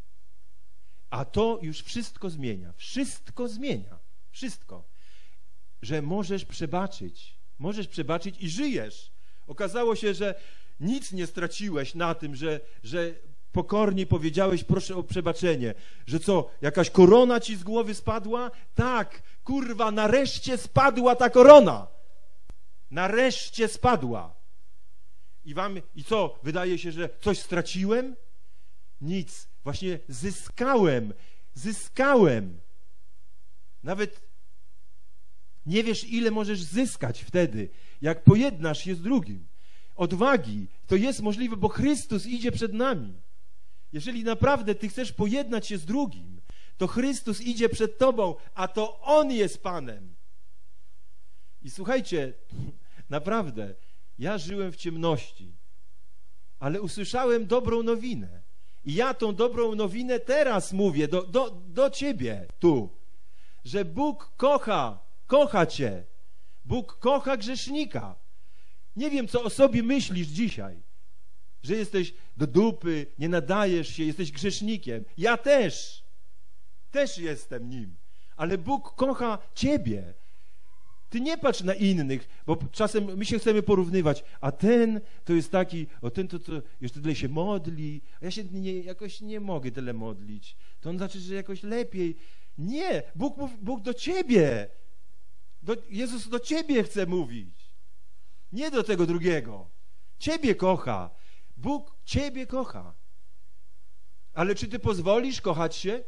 A to już wszystko zmienia. Wszystko zmienia. Wszystko. że możesz przebaczyć. Możesz przebaczyć i żyjesz. Okazało się, że nic nie straciłeś na tym, że, że pokornie powiedziałeś proszę o przebaczenie. Że co, jakaś korona ci z głowy spadła? Tak, kurwa, nareszcie spadła ta korona. Nareszcie spadła. I wam, i co, wydaje się, że coś straciłem? Nic. Właśnie zyskałem. Zyskałem. Nawet nie wiesz, ile możesz zyskać wtedy, jak pojednasz się z drugim. Odwagi. To jest możliwe, bo Chrystus idzie przed nami. Jeżeli naprawdę ty chcesz pojednać się z drugim, to Chrystus idzie przed tobą, a to On jest Panem. I słuchajcie, naprawdę, ja żyłem w ciemności, ale usłyszałem dobrą nowinę. I ja tą dobrą nowinę teraz mówię do, do, do ciebie tu, że Bóg kocha, kocha cię. Bóg kocha grzesznika. Nie wiem, co o sobie myślisz dzisiaj, że jesteś do dupy, nie nadajesz się, jesteś grzesznikiem. Ja też, też jestem nim, ale Bóg kocha ciebie. Ty nie patrz na innych, bo czasem my się chcemy porównywać, a ten to jest taki, o ten to, to jeszcze tyle się modli, a ja się nie, jakoś nie mogę tyle modlić. To on znaczy, że jakoś lepiej. Nie, Bóg, mów, Bóg do ciebie, do, Jezus do ciebie chce mówić, nie do tego drugiego. Ciebie kocha, Bóg ciebie kocha. Ale czy ty pozwolisz kochać się?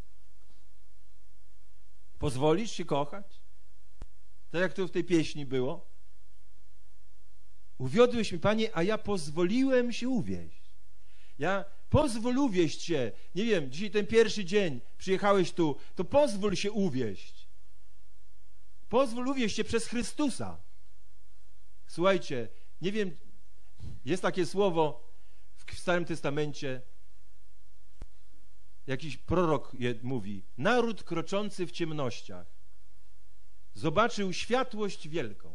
Pozwolisz się kochać? Tak jak to w tej pieśni było. Uwiodłeś mnie, Panie, a ja pozwoliłem się uwieść. Ja pozwól uwieść się. Nie wiem, dzisiaj ten pierwszy dzień przyjechałeś tu, to pozwól się uwieść. Pozwól uwieść się przez Chrystusa. Słuchajcie, nie wiem, jest takie słowo w Starym Testamencie, jakiś prorok je mówi, naród kroczący w ciemnościach zobaczył światłość wielką.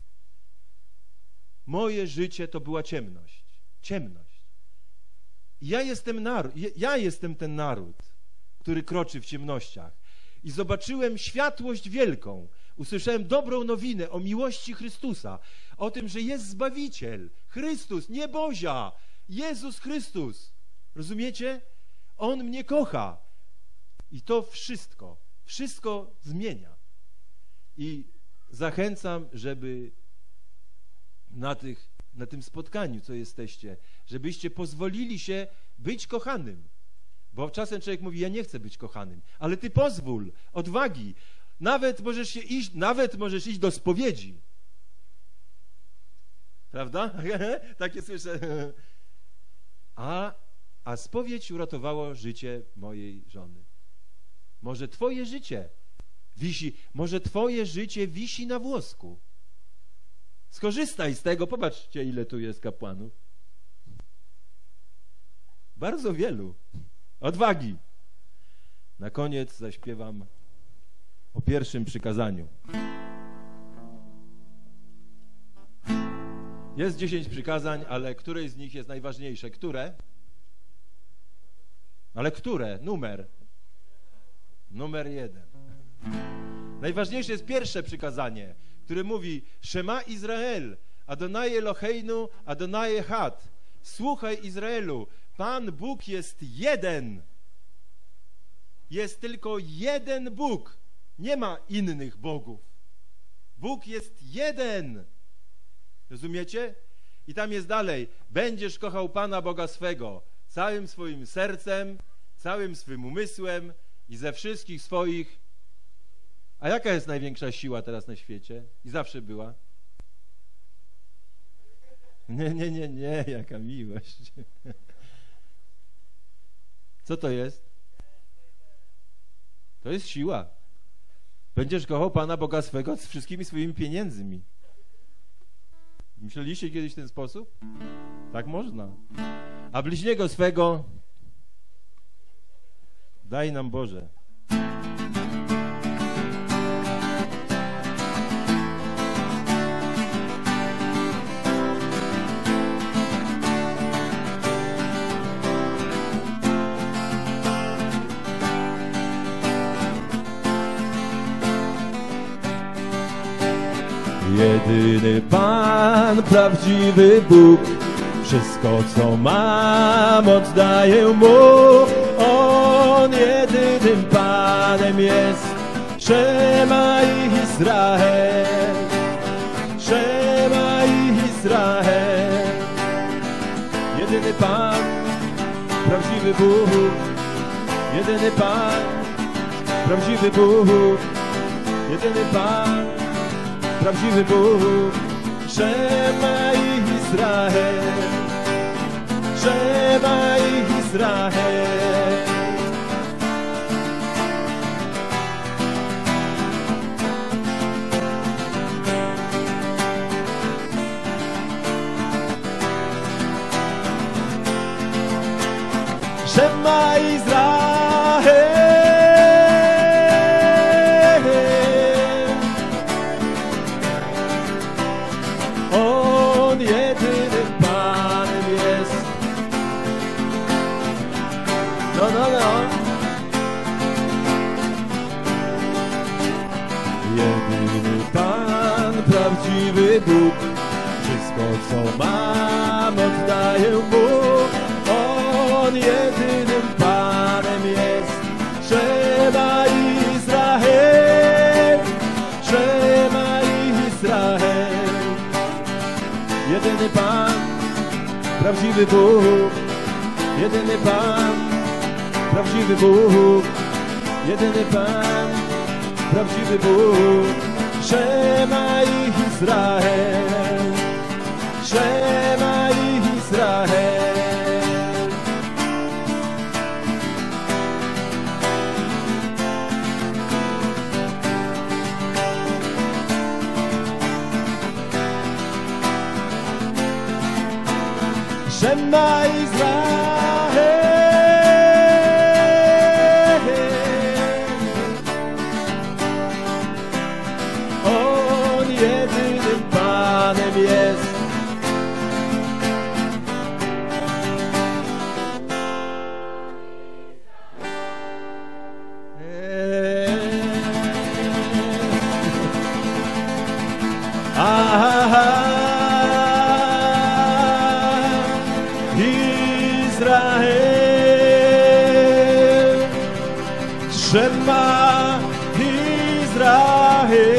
Moje życie to była ciemność. Ciemność. I ja jestem naród, ja jestem ten naród, który kroczy w ciemnościach. I zobaczyłem światłość wielką. Usłyszałem dobrą nowinę o miłości Chrystusa. O tym, że jest Zbawiciel. Chrystus, nie Bozia. Jezus Chrystus. Rozumiecie? On mnie kocha. I to wszystko, wszystko zmienia. I zachęcam, żeby na, tych, na tym spotkaniu, co jesteście, żebyście pozwolili się być kochanym. Bo czasem człowiek mówi, ja nie chcę być kochanym, ale ty pozwól, odwagi. Nawet możesz się iść, nawet możesz iść do spowiedzi. Prawda? Takie słyszę. A, a spowiedź uratowało życie mojej żony. Może twoje życie wisi, może twoje życie wisi na włosku. Skorzystaj z tego. Popatrzcie, ile tu jest kapłanów. Bardzo wielu. Odwagi. Na koniec zaśpiewam o pierwszym przykazaniu. Jest dziesięć przykazań, ale które z nich jest najważniejsze? Które? Ale które? Numer. Numer jeden. Najważniejsze jest pierwsze przykazanie, które mówi Shema Izrael, Adonai Eloheinu, Adonai Echad. Słuchaj Izraelu, Pan Bóg jest jeden. Jest tylko jeden Bóg. Nie ma innych bogów. Bóg jest jeden. Rozumiecie? I tam jest dalej. Będziesz kochał Pana Boga swego całym swoim sercem, całym swym umysłem i ze wszystkich swoich. A jaka jest największa siła teraz na świecie? I zawsze była? Nie, nie, nie, nie, jaka miłość. Co to jest? To jest siła. Będziesz kochał Pana Boga swego z wszystkimi swoimi pieniędzmi. Myśleliście kiedyś w ten sposób? Tak można. A bliźniego swego daj nam Boże. Jedyny Pan, prawdziwy Bóg, wszystko co mam oddaję Mu. On jedynym Panem jest, Szema Izrael, Szema Izrael. Jedyny Pan, prawdziwy Bóg, jedyny Pan, prawdziwy Bóg, jedyny Pan, prawdziwy Bóg, Szema Izrael, Szema Izrael. Szema Izrael. On jedynym Panem jest. No, no, no. Jedyny Pan, prawdziwy Bóg, wszystko co mam oddaję Mu. On jedynym Panem jest, Szema Izrael, Szema Izrael. Jedyny Pan, prawdziwy Bóg, jedyny Pan, prawdziwy Bóg, jedyny Pan, prawdziwy Bóg, Szema Izrael, Szema Izrael. Szema Izrael. On jedynym Panem jest. Aha. Izrael, Szema Izrael.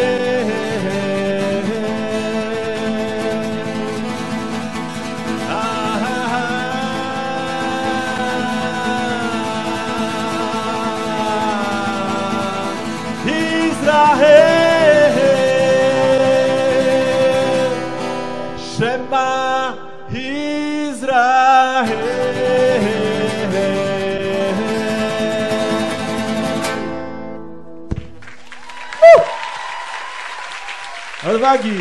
Izrael, Szema Izrael. Odwagi!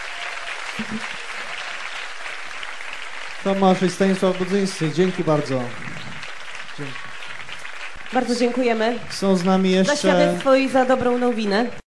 Tomasz i Stanisław Budzyńscy, dzięki bardzo. Dzięki. Bardzo dziękujemy Są z nami za jeszcze... świadectwo i za dobrą nowinę.